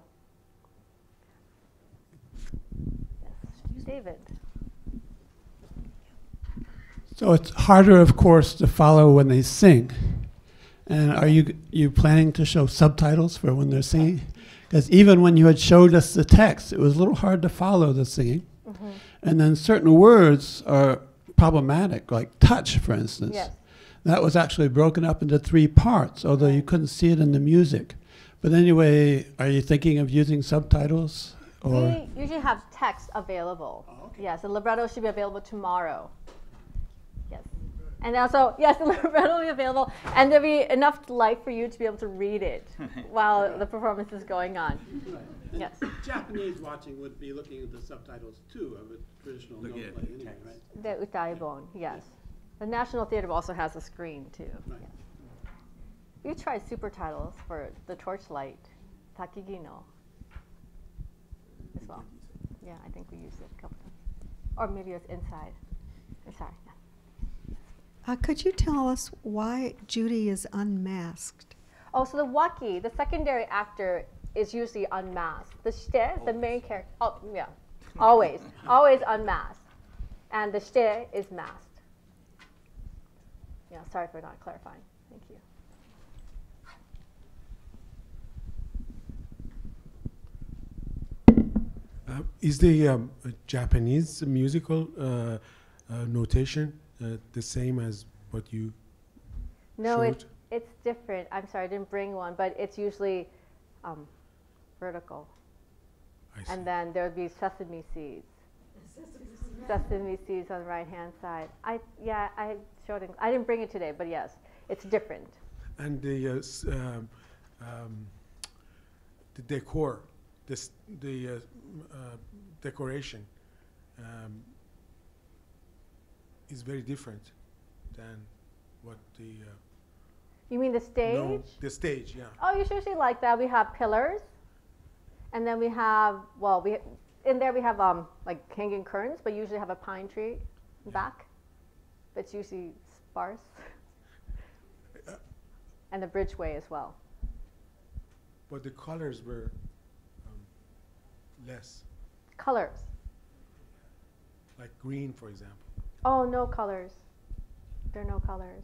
Yes, David. So it's harder, of course, to follow when they sing. And are you you planning to show subtitles for when they're singing? Because even when you had showed us the text, it was a little hard to follow the singing. Mm-hmm. And then certain words are problematic, like touch, for instance. Yes. That was actually broken up into three parts, although you couldn't see it in the music. But anyway, are you thinking of using subtitles? Or We usually have text available. Oh, okay. Yes, the libretto should be available tomorrow. Yes. And also, yes, the libretto will be available, and there'll be enough light for you to be able to read it while the performance is going on. Right. Yes. Japanese watching would be looking at the subtitles too of a traditional Look note at play the anyway, text. right? The utaibon, yes. The National Theater also has a screen too. Right. Yes. We tried super titles for The Torchlight, Takigino, as well. Yeah, I think we used it a couple times. Or maybe it was Inside. Inside, yeah. Uh, could you tell us why Judy is unmasked? Oh, so the waki, the secondary actor, is usually unmasked. The shite, the main character, oh, yeah, always, always unmasked. And the shite is masked. Yeah, sorry for not clarifying. Thank you. Uh, is the um, Japanese musical uh, uh, notation uh, the same as what you No, showed? it's, it's different. I'm sorry, I didn't bring one, but it's usually um, vertical. I see. And then there would be sesame seeds. Sesame seeds on the right-hand side. I yeah, I showed it. I didn't bring it today, but yes, it's different. And the uh, s- um, um, the decor, this the uh, uh, decoration um, is very different than what the uh, You mean the stage? no, the stage, yeah. Oh, it's usually like that. We have pillars, and then we have, well, we in there we have um like hanging curtains, but usually have a pine tree in back. That's usually sparse, Uh, and the bridgeway as well. but the colors were um, less, Colors. like green, for example. Oh, no colors. There are no colors.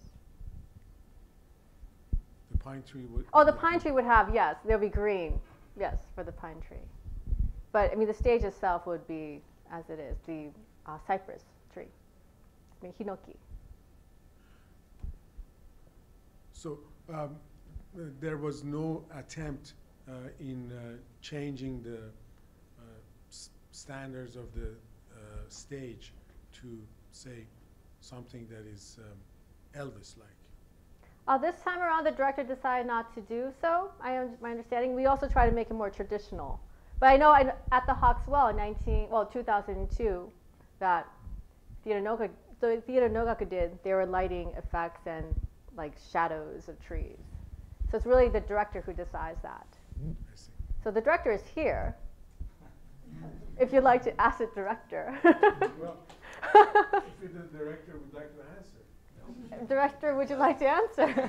The pine tree would. Oh, the would pine be- tree would have, yes, there'll be green, yes, for the pine tree. But, I mean, the stage itself would be, as it is, the uh, cypress tree, I mean, hinoki. So um, uh, there was no attempt uh, in uh, changing the uh, s- standards of the uh, stage to say something that is um, Elvis-like. Uh, this time around, the director decided not to do so, I un- my understanding. We also try to make it more traditional. But I know I, at the Hawkswell in nineteen, well, two thousand two, that Theater Nogaku, the Theater Nogaku did, they were lighting effects and like shadows of trees. So it's really the director who decides that. I see. So the director is here. If you'd like to ask the director. Well, if the director would like to answer. Director, would you like to answer?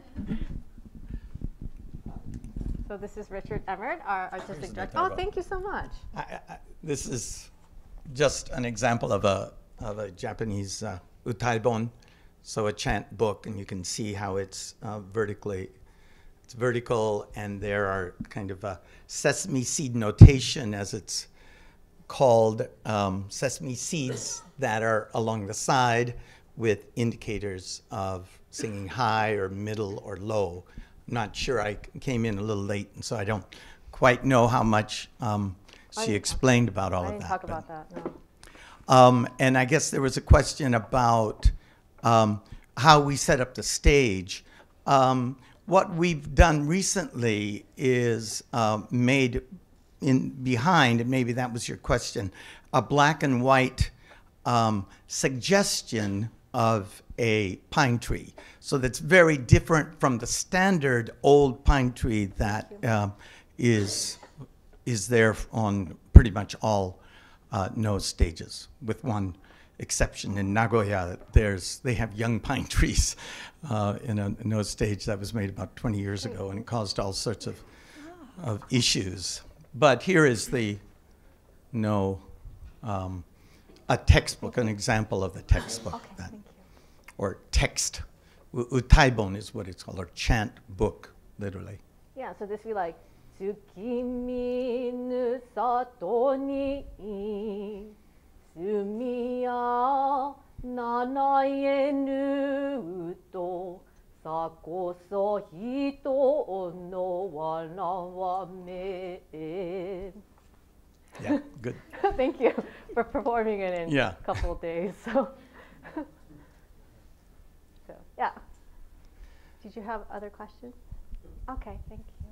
So this is Richard Emmert, our artistic Here's the director. title. Oh, thank you so much. I, I, this is just an example of a of a Japanese uh, utaibon, so a chant book, and you can see how it's uh, vertically, it's vertical, and there are kind of a sesame seed notation, as it's called, um, sesame seeds that are along the side with indicators of singing high or middle or low. I'm not sure, I c- came in a little late, and so I don't quite know how much um, I she didn't- explained about all I of didn't that. talk but- about that, no. um, and I guess there was a question about um, how we set up the stage. Um, what we've done recently is uh, made in behind, and maybe that was your question, a black and white um, suggestion of a pine tree. So that's very different from the standard old pine tree that uh, is is there on pretty much all uh, nose stages, with one exception. In Nagoya, there's they have young pine trees uh, in a nose stage that was made about twenty years ago, and it caused all sorts of of issues. But here is the no um, a textbook, an example of the textbook, Okay, that, thank you. or text. U- Utaibon is what it's called, or chant book, literally. Yeah, so this would be like, Tsukimi nu sato ni sumiya nanae nu uto sakoso hito no wana wa me. Yeah, good. Thank you for performing it in Yeah. a couple of days. So, so yeah. Did you have other questions? Okay, thank you.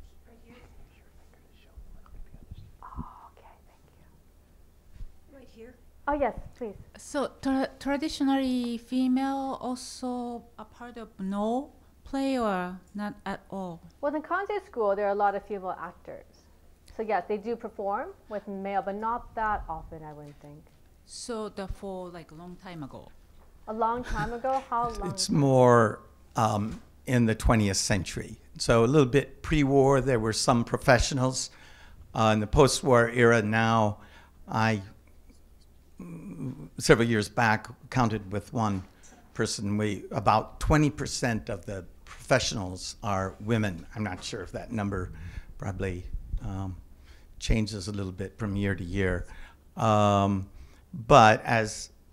Oh, okay, thank you. Right here. Oh yes, please. So tra- traditionally, female also a part of no play or not at all? Well, in Kansei school, there are a lot of female actors. So yes, they do perform with male, but not that often, I wouldn't think. So therefore, like a long time ago. A long time ago, how long? It's more um, in the twentieth century. So a little bit pre-war, there were some professionals. Uh, in the post-war era now, I, mm, several years back, counted with one person, we about twenty percent of the professionals are women. I'm not sure if that number probably um, changes a little bit from year to year. Um, but as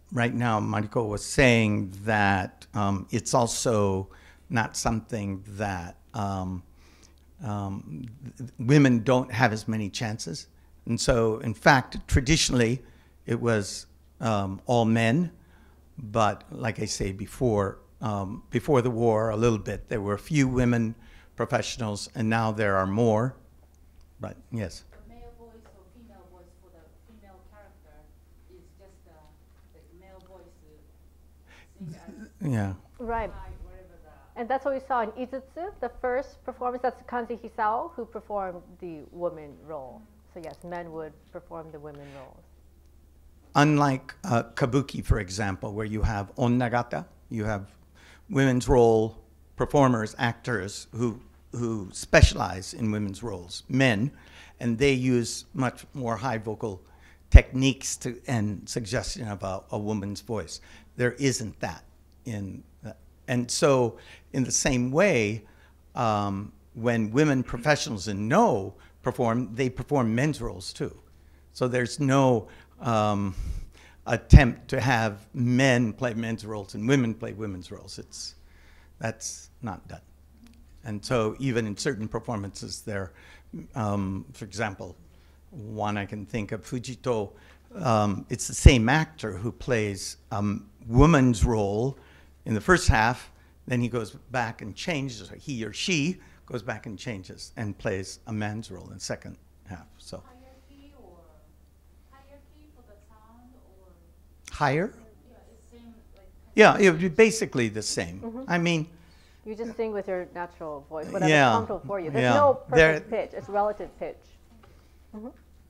right now Mariko was saying that um, it's also not something that um, um, women don't have as many chances. And so, in fact, traditionally, it was um, all men. But like I say before, um, before the war, a little bit, there were a few women professionals, and now there are more. But yes. The male voice or female voice for the female character is just uh, the male voice sing as Yeah. Right. whatever the And that's what we saw in Izutsu, the first performance. That's Kanzi Hisao, who performed the woman role. So yes, men would perform the women roles. Unlike uh, kabuki, for example, where you have onnagata, you have women's role performers, actors who who specialize in women's roles, men, and they use much more high vocal techniques to, and suggestion of a, a woman's voice. There isn't that in, uh, and so in the same way, um, when women professionals in Noh perform, they perform men's roles too. So there's no um, attempt to have men play men's roles and women play women's roles. It's, that's not done. And so even in certain performances there, um, for example, one I can think of, Fujito, um, it's the same actor who plays a um, woman's role in the first half, then he goes back and changes, or he or she goes back and changes and plays a man's role in the second half. So hierarchy or hierarchy for the sound or higher? yeah, it's same like Yeah, it would be basically the same. Mm-hmm. I mean, You just sing with your natural voice, whatever's Yeah. comfortable for you. There's Yeah. no perfect There- pitch. It's relative pitch. Mhm.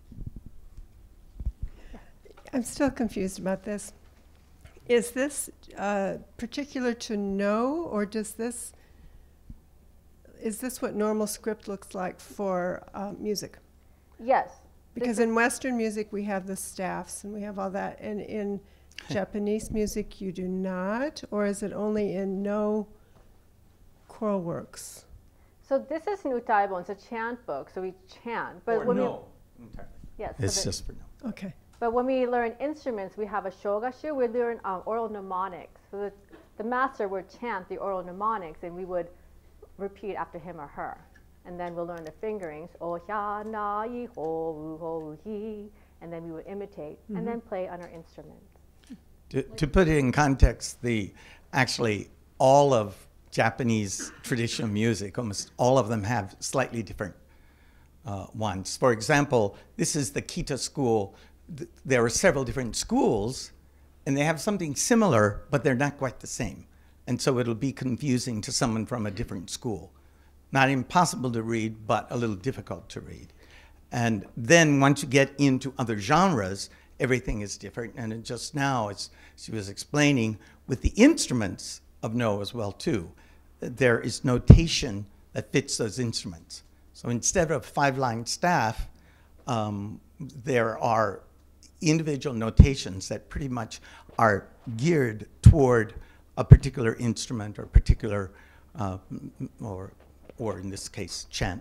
I'm still confused about this. Is this uh, particular to Noh, or does this, is this what normal script looks like for uh, music? Yes. Because in Western music we have the staffs and we have all that, and in Japanese music you do not, or is it only in Noh choral works? So this is Nutaibon. It's a chant book, so we chant. But or when no. we, yes, It's so the- just for no. Okay. But when we learn instruments, we have a shogashu. We learn um, oral mnemonics. So the, the master would chant the oral mnemonics, and we would repeat after him or her. And then we'll learn the fingerings, o hya na yi ho ho hi, and then we would imitate Mm-hmm. and then play on our instruments. To, to put it in context, the actually all of Japanese traditional music, almost all of them have slightly different uh, ones. For example, this is the Kita school. Th- there are several different schools, and they have something similar, but they're not quite the same. And so it'll be confusing to someone from a different school. Not impossible to read, but a little difficult to read. And then once you get into other genres, everything is different. And it just now, as she was explaining, with the instruments of Noh as well too, there is notation that fits those instruments. So instead of five-line staff, um, there are individual notations that pretty much are geared toward a particular instrument or particular, uh, m- or, or in this case, chant.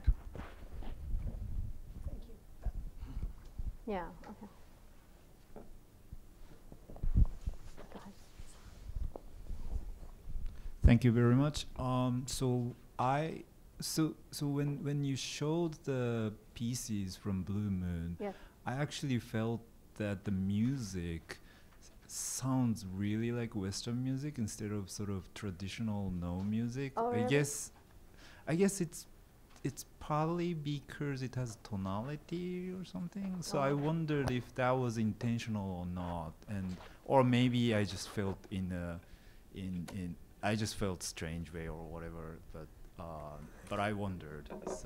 Yeah, okay. Go ahead. Thank you very much. Um, so I so so when when you showed the pieces from Blue Moon, Yes. I actually felt that the music s- sounds really like Western music instead of sort of traditional Noh music. Oh, I really? guess I guess it's it's probably because it has tonality or something. So Oh, I okay. wondered if that was intentional or not, and or maybe I just felt in a in in I just felt strange way or whatever. But uh, but I wondered. So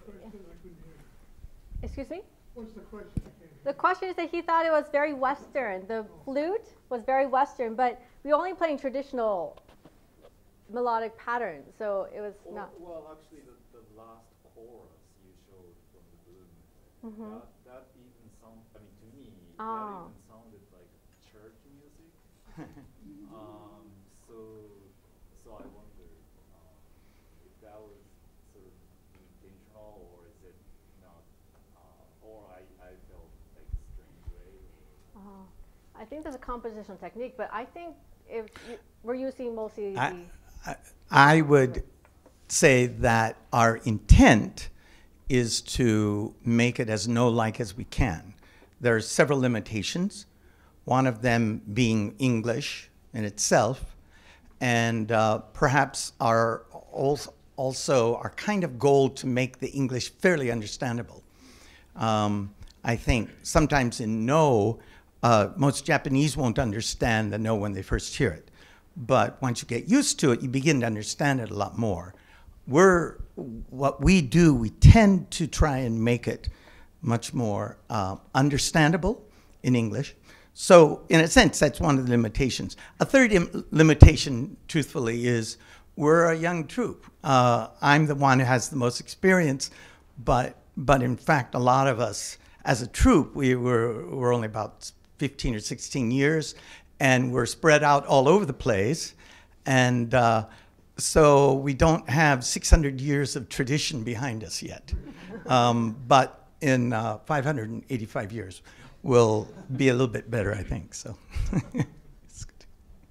Excuse me? What's the question? The question is that he thought it was very Western. The flute was very Western, but we only playing traditional melodic patterns, so it was not. well, actually, the, the last chorus you showed from the Blue Moon, Mhm. that that even sound. I mean, to me, Ah. that even sounded like church music. um, so so I wondered um, if that was sort of intentional or is it not, uh, or I I felt like a strange way. Oh. I think there's a compositional technique, but I think if you, we're using mostly I, the I, I would say that our intent is to make it as Noh-like as we can. There are several limitations, one of them being English in itself, and uh, perhaps our also, also our kind of goal to make the English fairly understandable. Um, I think sometimes in Noh, uh, most Japanese won't understand the Noh when they first hear it. But once you get used to it, you begin to understand it a lot more. We're, what we do, we tend to try and make it much more uh, understandable in English. So in a sense, that's one of the limitations. A third im- limitation, truthfully, is we're a young troupe. Uh, I'm the one who has the most experience, but, but in fact, a lot of us, as a troupe, we were, were only about fifteen or sixteen years, and we're spread out all over the place. And uh, so we don't have six hundred years of tradition behind us yet. Um, but in uh, five hundred eighty-five years, we'll be a little bit better, I think. So, it's good.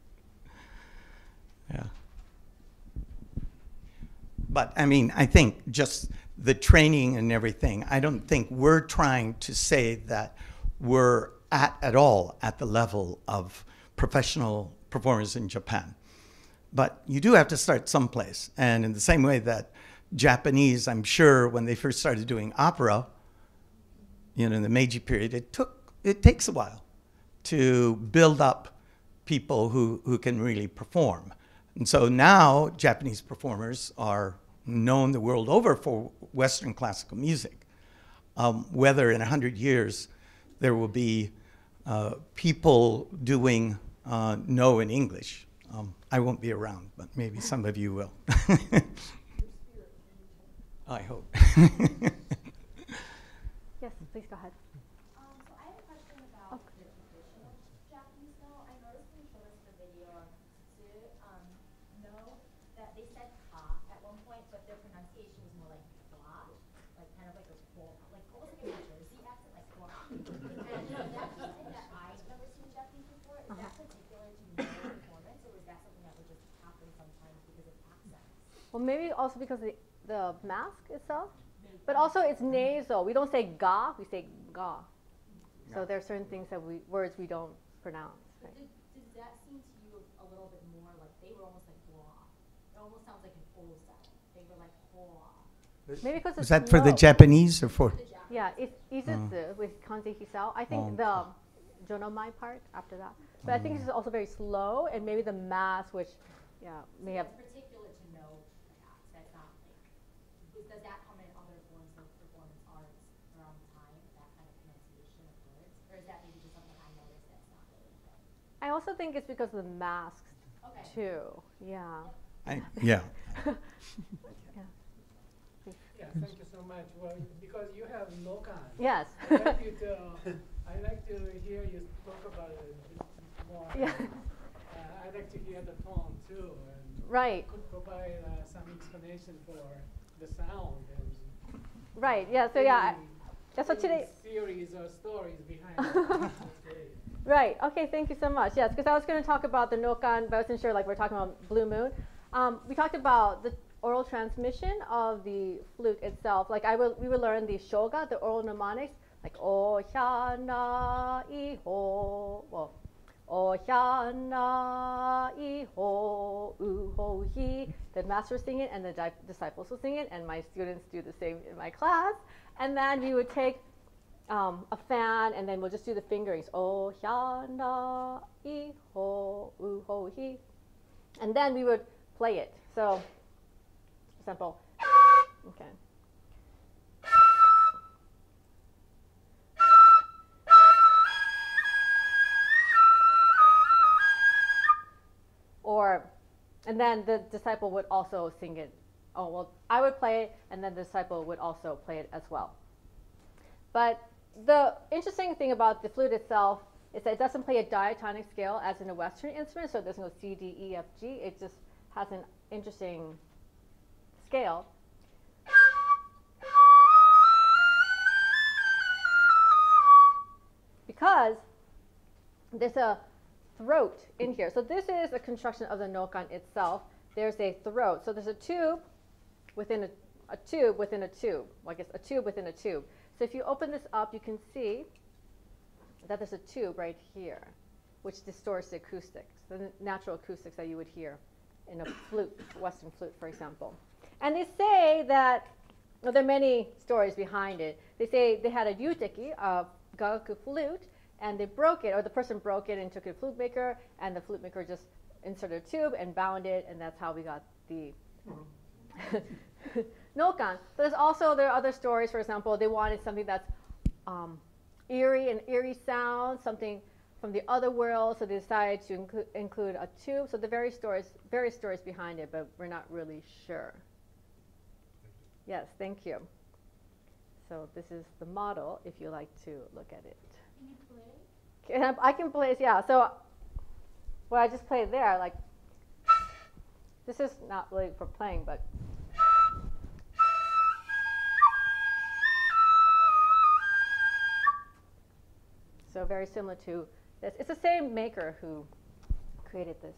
Yeah. But I mean, I think just the training and everything, I don't think we're trying to say that we're at, at all at the level of professional performers in Japan. But you do have to start someplace. And in the same way that Japanese, I'm sure when they first started doing opera, you know, in the Meiji period, it took, it takes a while to build up people who, who can really perform. And so now Japanese performers are known the world over for Western classical music. Um, whether in a hundred years there will be uh, people doing uh, Noh in English, um, I won't be around, but maybe some of you will. I hope. Yes, please go ahead. Um, so I have a question about Okay. the traditional Japanese Noh. I noticed when you showed us the video on Tsutsu, um, Noh, that they said ka at one point, but their pronunciation was more like blah, like kind of like a full, like almost like a New Jersey accent, like blah. And that's something that I've never seen in Japanese before. Is that particular to Noh performance, or is that something that would just happen sometimes because of accents? Well, maybe also because the, the mask itself, but also it's nasal. We don't say ga, we say ga. So there are certain things that we, words we don't pronounce. Right? Did, did that seem to you a little bit more like they were almost like blah? It almost sounds like an O sound. They were like hoa. Maybe because Is it's that for the slow. Japanese or for? Yeah, it's izutsu with kanji hisao. I think Oh. the jonomai part after that. But I think it's also very slow, and maybe the mass, which, yeah, may have. It's particular to Noh, perhaps. That's not like. Does that come in other forms of performance arts around time? That kind of pronunciation of words, or is that maybe just something I noticed that's not really a thing? I also think it's because of the masks Okay. too. Yeah. I, yeah. Yeah. Yeah, thank you so much. Well, because you have Nokan. Yes. I'd like you to, I'd like to hear you talk about it more. Yeah. Uh, I'd like to hear the tone too, and Right. could provide uh, some explanation for the sound and Right. Yeah. So yeah. I- any- Yeah, so any today. series or stories behind it. That's great. Right. Okay. Thank you so much. Yes, because I was going to talk about the Nokan, but I wasn't sure. Like we're talking about Blue Moon. Um, we talked about the oral transmission of the flute itself. Like I will, we will learn the shoga, the oral mnemonics, like o hya na I ho, well, o hya na I ho u ho hi. The master will sing it, and the di- disciples will sing it, and my students do the same in my class. And then we would take um, a fan, and then we'll just do the fingerings. O hya na I ho u ho hi. And then we would play it. So, for example, okay. Or, and then the disciple would also sing it. Oh, well, I would play it, and then the disciple would also play it as well. But the interesting thing about the flute itself is that it doesn't play a diatonic scale as in a Western instrument, so it doesn't go C, D, E, F, G. It just has an interesting scale. Because there's a throat in here. So this is a construction of the nokan itself. There's a throat. So there's a tube within a, a tube within a tube. Well, I guess a tube within a tube. So if you open this up, you can see that there's a tube right here, which distorts the acoustics, the natural acoustics that you would hear in a flute, Western flute, for example. And they say that, well, there are many stories behind it. They say they had a yuteki, a gagaku flute, and they broke it, or the person broke it and took it to a flute maker, and the flute maker just inserted a tube and bound it, and that's how we got the nokan. But there's also, there are other stories, for example, they wanted something that's um, eerie, an eerie sound, something from the other world, so they decided to inclu include a tube. So the various stories, various stories behind it, but we're not really sure. Yes, thank you. So this is the model, if you like to look at it. Can you play? Can I, I can play, yeah. So what I just played there, like, this is not really for playing, but so very similar to this. It's the same maker who created this.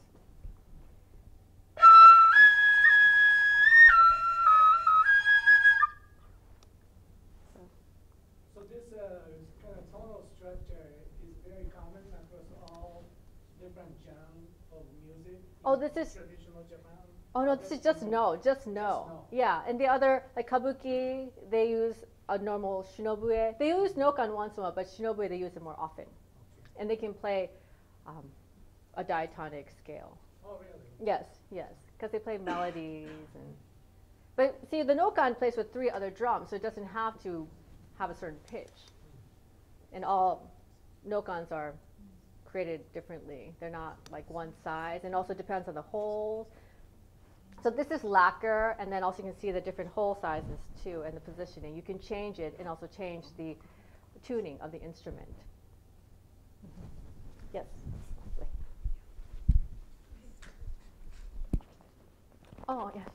So this uh, kind of tonal structure is very common across all different genres of music. Oh, in this is traditional Japan. Oh no, this is just no, just no. no. Yeah, and the other, like kabuki, they use a normal shinobue. They use nokan once in a while, but shinobue they use it more often. And they can play um, a diatonic scale. Oh, really? Yes, yes, because they play melodies. And but see, the nokan plays with three other drums, so it doesn't have to have a certain pitch. And all nokans are created differently. They're not like one size, and also depends on the holes. So this is lacquer, and then also you can see the different hole sizes too, and the positioning. You can change it and also change the tuning of the instrument. Mm-hmm. Yes. Oh, yes.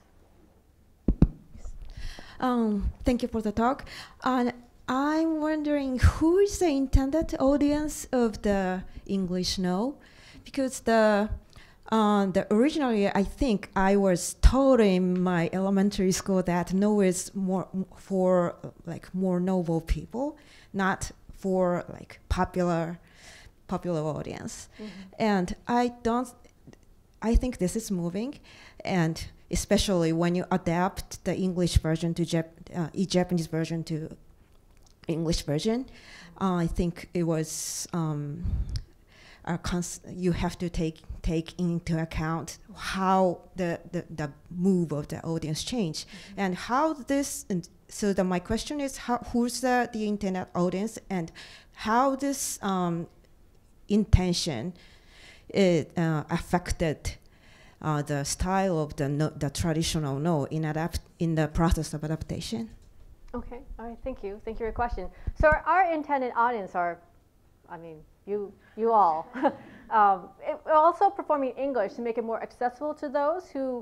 Um, thank you for the talk. And I'm wondering who is the intended audience of the English Noh? Because the uh, the originally I think I was taught in my elementary school that Noh is more for uh, like more noble people, not for like popular popular audience. Mm-hmm. And I don't. I think this is moving, and especially when you adapt the English version to Jap uh, Japanese version to English version, uh, I think it was um, a cons you have to take take into account how the the, the move of the audience changed. Mm-hmm. And how this. And so the, my question is, how, who's the the internet audience, and how this um, intention it uh, affected uh, the style of the no, the traditional Noh in adapt in the process of adaptation. Okay, all right, thank you. Thank you for your question. So our, our intended audience are, I mean, you you all. um, it, we're also performing English to make it more accessible to those who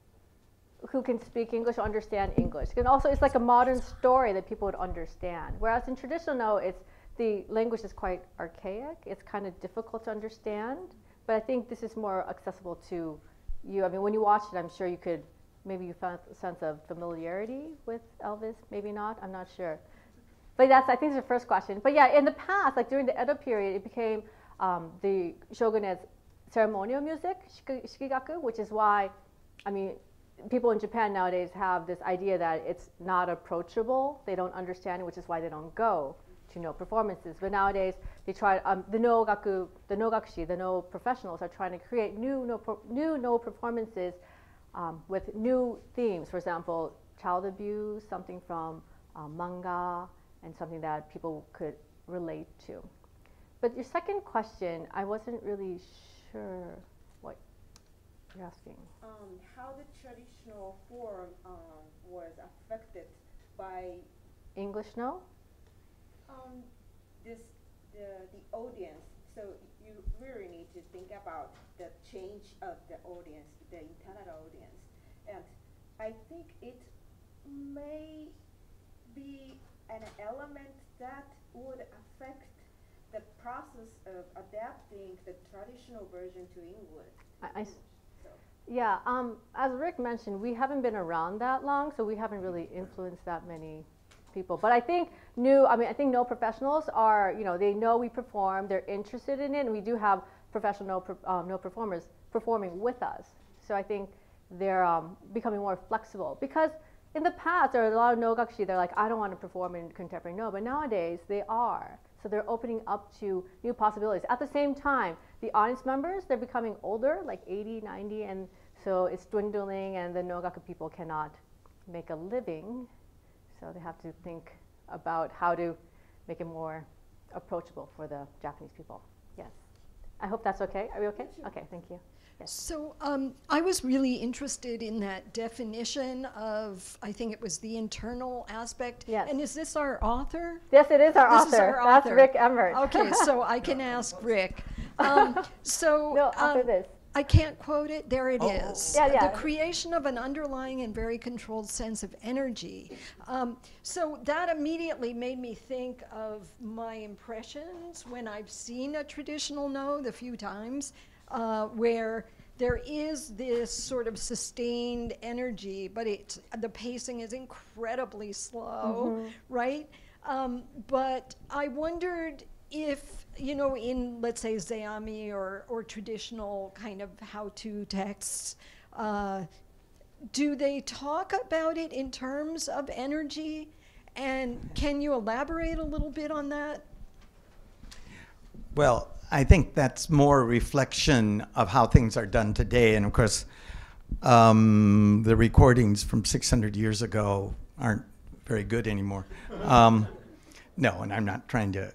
who can speak English or understand English. And also it's like a modern story that people would understand. Whereas in traditional Noh, it's the language is quite archaic. It's kind of difficult to understand. But I think this is more accessible to you. I mean, when you watch it, I'm sure you could, maybe you found a sense of familiarity with Elvis, maybe not, I'm not sure. But that's, I think, is the first question. But yeah, in the past, like during the Edo period, it became um, the shogunate's ceremonial music, shiki, shikigaku, which is why, I mean, people in Japan nowadays have this idea that it's not approachable. They don't understand it, which is why they don't go to Noh performances. But nowadays, they try, um, the Noh gaku, the Noh gakushi, the Noh professionals are trying to create new Noh, pro, new Noh performances um, with new themes. For example, child abuse, something from um, manga, and something that people could relate to. But your second question, I wasn't really sure what you're asking. Um, how the traditional form um, was affected by English Noh? Um, this the the audience. So you really need to think about the change of the audience, the intended audience, and I think it may be an element that would affect the process of adapting the traditional version to English. I, I s- Yeah, um, as Rick mentioned, we haven't been around that long, so we haven't really influenced that many people. But I think new, I mean, I think no professionals are, you know, they know we perform, they're interested in it, and we do have professional no, um, no performers performing with us. So I think they're um, becoming more flexible. Because in the past, there are a lot of no gakshi, they're like, I don't want to perform in contemporary no, but nowadays they are. So they're opening up to new possibilities. At the same time, the audience members, they're becoming older, like eighty, ninety, and so it's dwindling, and the no-gaku people cannot make a living. So they have to think about how to make it more approachable for the Japanese people. Yes. I hope that's okay. Are we okay? Okay, thank you. Yes. So um, I was really interested in that definition of, I think it was the internal aspect. Yes. And is this our author? Yes, it is our this author. Is our That's author. Rick Emmert. Okay, so I can ask Rick. Um, so no, after um, this. I can't quote it. There it oh. is. Yeah, yeah. The creation of an underlying and very controlled sense of energy. Um, so that immediately made me think of my impressions when I've seen a traditional no the few times uh, where there is this sort of sustained energy, but it's, the pacing is incredibly slow, mm-hmm. right? Um, but I wondered if, you know, in, let's say, Zeami or, or traditional kind of how-to texts, uh, do they talk about it in terms of energy? And can you elaborate a little bit on that? Well, I think that's more a reflection of how things are done today. And of course, um, the recordings from six hundred years ago aren't very good anymore. Um, no, and I'm not trying to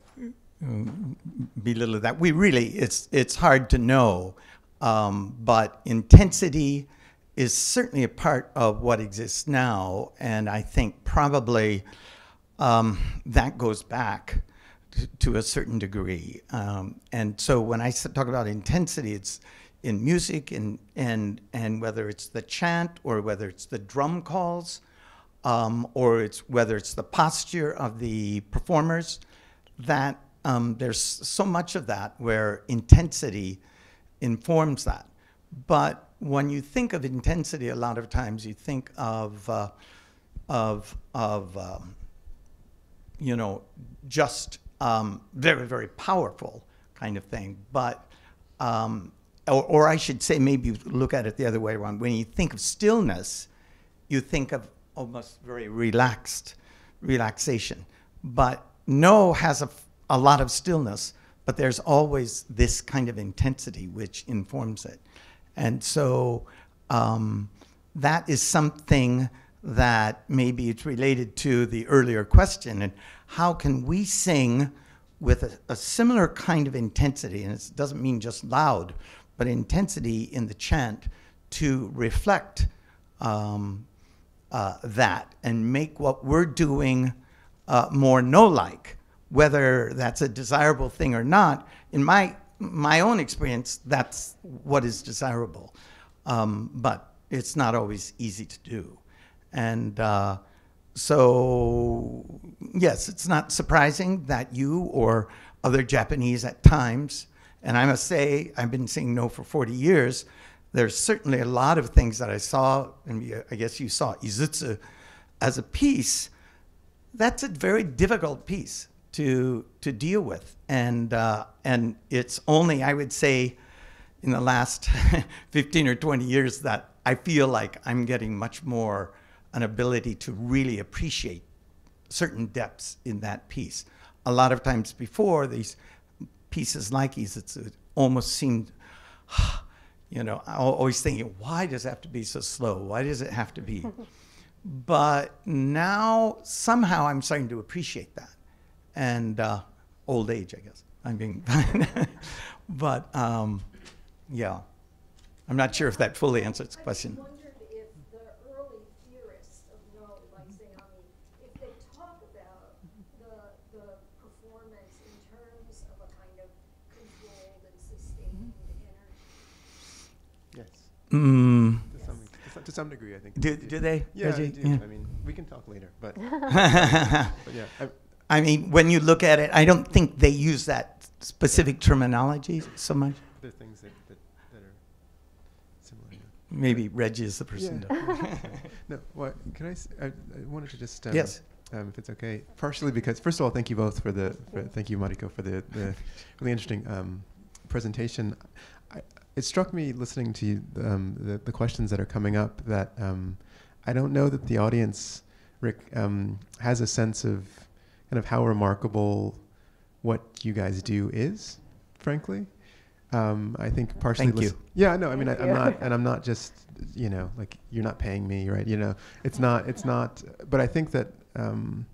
belittle that. We really, it's it's hard to know, um, but intensity is certainly a part of what exists now, and I think probably um, that goes back to, to a certain degree. Um, and so when I talk about intensity, it's in music, and and and whether it's the chant or whether it's the drum calls, um, or it's whether it's the posture of the performers, that Um, there's so much of that where intensity informs that. But when you think of intensity, a lot of times you think of, uh, of, of um, you know, just um, very, very powerful kind of thing. But, um, or, or I should say, maybe look at it the other way around. When you think of stillness, you think of almost very relaxed relaxation. But no has a a lot of stillness, but there's always this kind of intensity which informs it. And so um, that is something that maybe it's related to the earlier question, and how can we sing with a, a similar kind of intensity, and it doesn't mean just loud, but intensity in the chant to reflect um, uh, that and make what we're doing uh, more no-like. Whether that's a desirable thing or not, in my my own experience, that's what is desirable. Um, but it's not always easy to do. And uh, so, yes, it's not surprising that you or other Japanese at times, and I must say, I've been singing no for forty years, there's certainly a lot of things that I saw, and I guess you saw Izutsu as a piece. That's a very difficult piece to to deal with, and uh, and it's only, I would say, in the last fifteen or twenty years that I feel like I'm getting much more an ability to really appreciate certain depths in that piece. A lot of times before, these pieces like these, it's, it almost seemed, you know, I always thinking, why does it have to be so slow? Why does it have to be? But now somehow I'm starting to appreciate that. And uh, old age, I guess. I'm being, but um, yeah, I'm not sure if that fully answers the question. I wondered if the early theorists of no, like Zeami, if they talk about the the performance in terms of a kind of controlled and sustained energy. Yes. Mm. To, some, to, some, to some degree, I think. Do, do they? Yeah, Reggie? they do. Yeah. I mean, we can talk later, but, but yeah. I, I mean, when you look at it, I don't think they use that specific terminology so much. There are things that, that, that are similar. Maybe Reggie is the person. Yeah. To no, what can I, s- I? I wanted to just um, yes, um, if it's okay. Partially because, first of all, thank you both for the. For, thank you, Mariko, for the, the really interesting um, presentation. I, it struck me listening to you, um, the the questions that are coming up that um, I don't know that the audience, Rick, um, has a sense of kind of how remarkable what you guys do is, frankly. Um, I think partially. Thank you. Yeah, no, I mean, I, Thank I'm you. not, and I'm not just, you know, like you're not paying me, right? You know, it's not, it's not. But I think that um,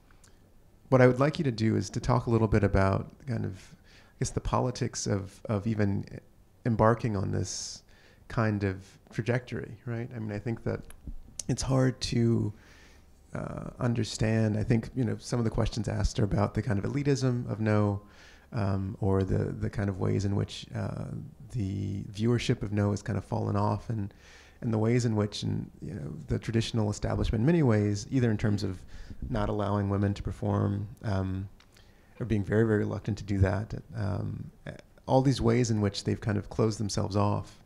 what I would like you to do is to talk a little bit about kind of, I guess, the politics of of even embarking on this kind of trajectory, right? I mean, I think that it's hard to uh, understand. I think, you know, some of the questions asked are about the kind of elitism of Noh. Um, or the, the kind of ways in which uh, the viewership of Noh has kind of fallen off, and and the ways in which, in, you know, the traditional establishment, in many ways, either in terms of not allowing women to perform, um, or being very, very reluctant to do that, um, all these ways in which they've kind of closed themselves off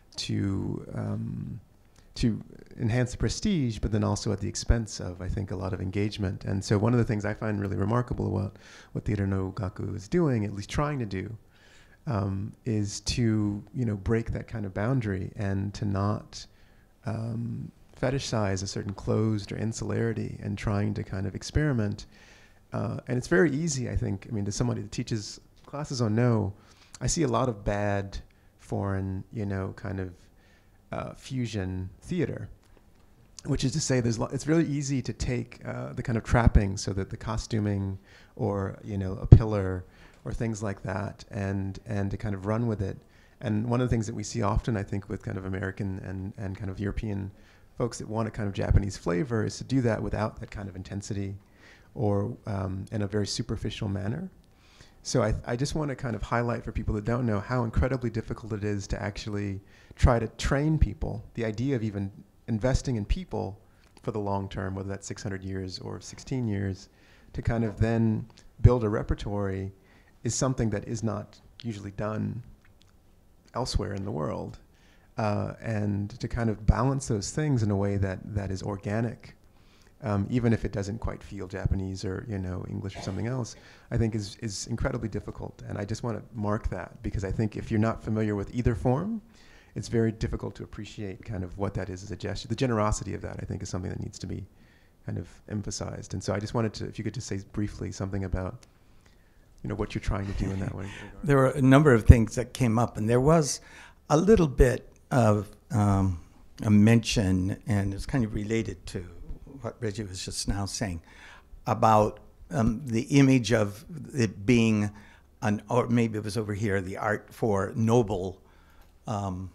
to um, to enhance the prestige, but then also at the expense of, I think, a lot of engagement. And so one of the things I find really remarkable about what Theater no Gaku is doing, at least trying to do, um, is to, you know, break that kind of boundary and to not um, fetishize a certain closed or insularity, and trying to kind of experiment. Uh, and it's very easy, I think, I mean, to somebody that teaches classes on Noh, I see a lot of bad foreign, you know, kind of Uh, fusion theater, which is to say, there's lo- it's really easy to take uh, the kind of trappings, so that the costuming, or, you know, a pillar, or things like that, and and to kind of run with it. And one of the things that we see often, I think, with kind of American and and kind of European folks that want a kind of Japanese flavor, is to do that without that kind of intensity, or um, in a very superficial manner. So I, I just want to kind of highlight for people that don't know how incredibly difficult it is to actually try to train people. The idea of even investing in people for the long term, whether that's six hundred years or sixteen years, to kind of then build a repertory, is something that is not usually done elsewhere in the world. Uh, and to kind of balance those things in a way that, that is organic, Um, even if it doesn't quite feel Japanese or, you know, English or something else, I think is, is incredibly difficult. And I just want to mark that, because I think if you're not familiar with either form, it's very difficult to appreciate kind of what that is as a gesture. The generosity of that, I think, is something that needs to be kind of emphasized. And so I just wanted to, if you could just say briefly something about, you know, what you're trying to do in that way. There were a number of things that came up, and there was a little bit of um, a mention, and it's kind of related to what Reggie was just now saying, about um, the image of it being an, or maybe it was over here, the art for noble, um,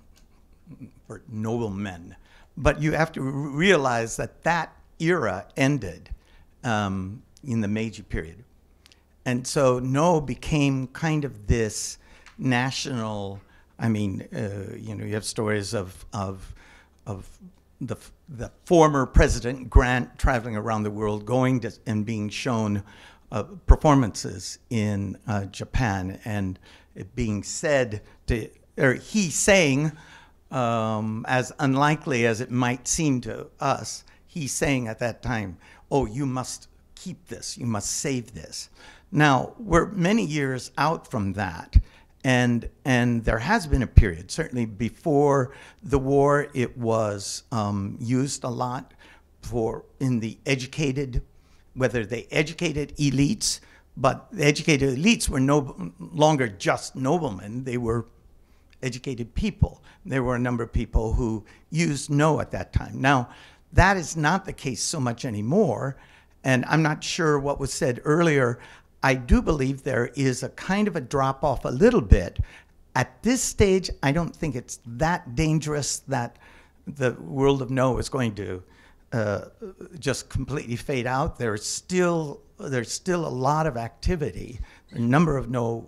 for noble men. But you have to realize that that era ended um, in the Meiji period. And so Noh became kind of this national, I mean, uh, you know, you have stories of, of, of the, the former President Grant traveling around the world, going to, and being shown uh, performances in uh, Japan, and it being said to, or he saying, um, as unlikely as it might seem to us, he's saying at that time, oh, you must keep this, you must save this. Now, we're many years out from that, and and there has been a period, certainly before the war, it was um, used a lot for in the educated, whether they educated elites, but the educated elites were no longer just noblemen, they were educated people. There were a number of people who used Noh at that time. Now, that is not the case so much anymore, and I'm not sure what was said earlier. I do believe there is a kind of a drop-off a little bit. At this stage, I don't think it's that dangerous that the world of Noh is going to uh, just completely fade out. There's still, there's still a lot of activity. A number of Noh,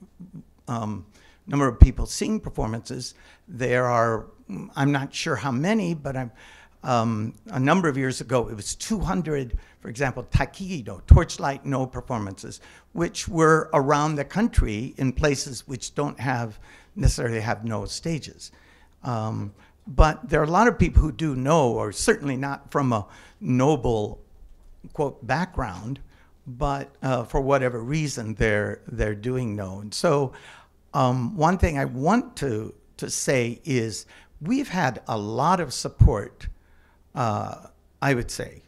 um, number of people seeing performances. There are, I'm not sure how many, but I'm, Um, a number of years ago, it was two hundred, for example, takigido, torchlight no performances, which were around the country in places which don't have necessarily have no stages. Um, but there are a lot of people who do know, or certainly not from a noble, quote, background, but uh, for whatever reason, they're, they're doing no. And so um, one thing I want to, to say is we've had a lot of support, uh, I would say,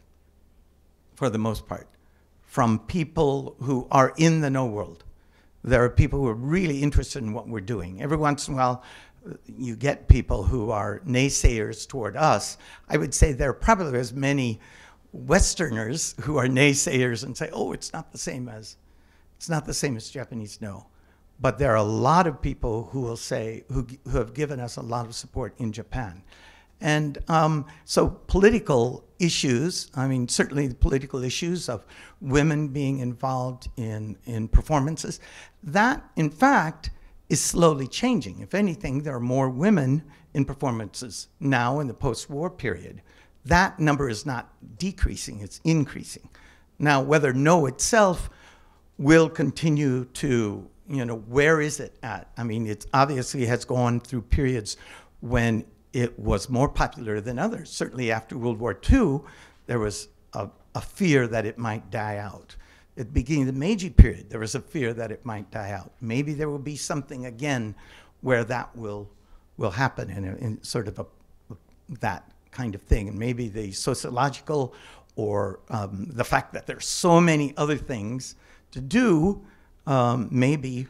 for the most part, from people who are in the no world. There are people who are really interested in what we're doing. Every once in a while, you get people who are naysayers toward us. I would say there are probably as many Westerners who are naysayers and say, oh, it's not the same as, it's not the same as Japanese no. But there are a lot of people who will say, who, who have given us a lot of support in Japan. And um, so political issues, I mean, certainly the political issues of women being involved in, in performances, that, in fact, is slowly changing. If anything, there are more women in performances now in the post-war period. That number is not decreasing, it's increasing. Now, whether no itself will continue to, you know, where is it at? I mean, it obviously has gone through periods when it was more popular than others. Certainly after World War Two, there was a, a fear that it might die out. At the beginning of the Meiji period, there was a fear that it might die out. Maybe there will be something again where that will will happen in, a, in sort of a, that kind of thing. And maybe the sociological or um, the fact that there's so many other things to do, um, maybe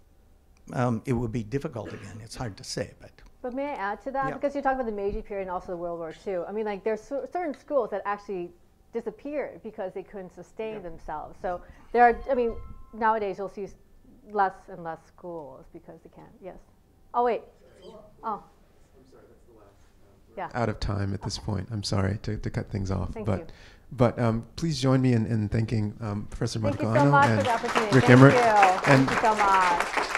um, it will be difficult again. It's hard to say, but. But may I add to that? Yeah. Because you're talking about the Meiji period and also the World War Two. I mean, like, there's certain schools that actually disappeared because they couldn't sustain yeah. themselves. So there are, I mean, nowadays you'll see less and less schools because they can't. Yes. Oh, wait. Oh. I'm sorry, that's the last. Yeah. Out of time at this point. I'm sorry to, to cut things off. Thank but you. but um, please join me in, in thanking um, Professor Thank Mariko you so Anno much and for the opportunity. Rick Thank Emmert. you. And Thank you so much.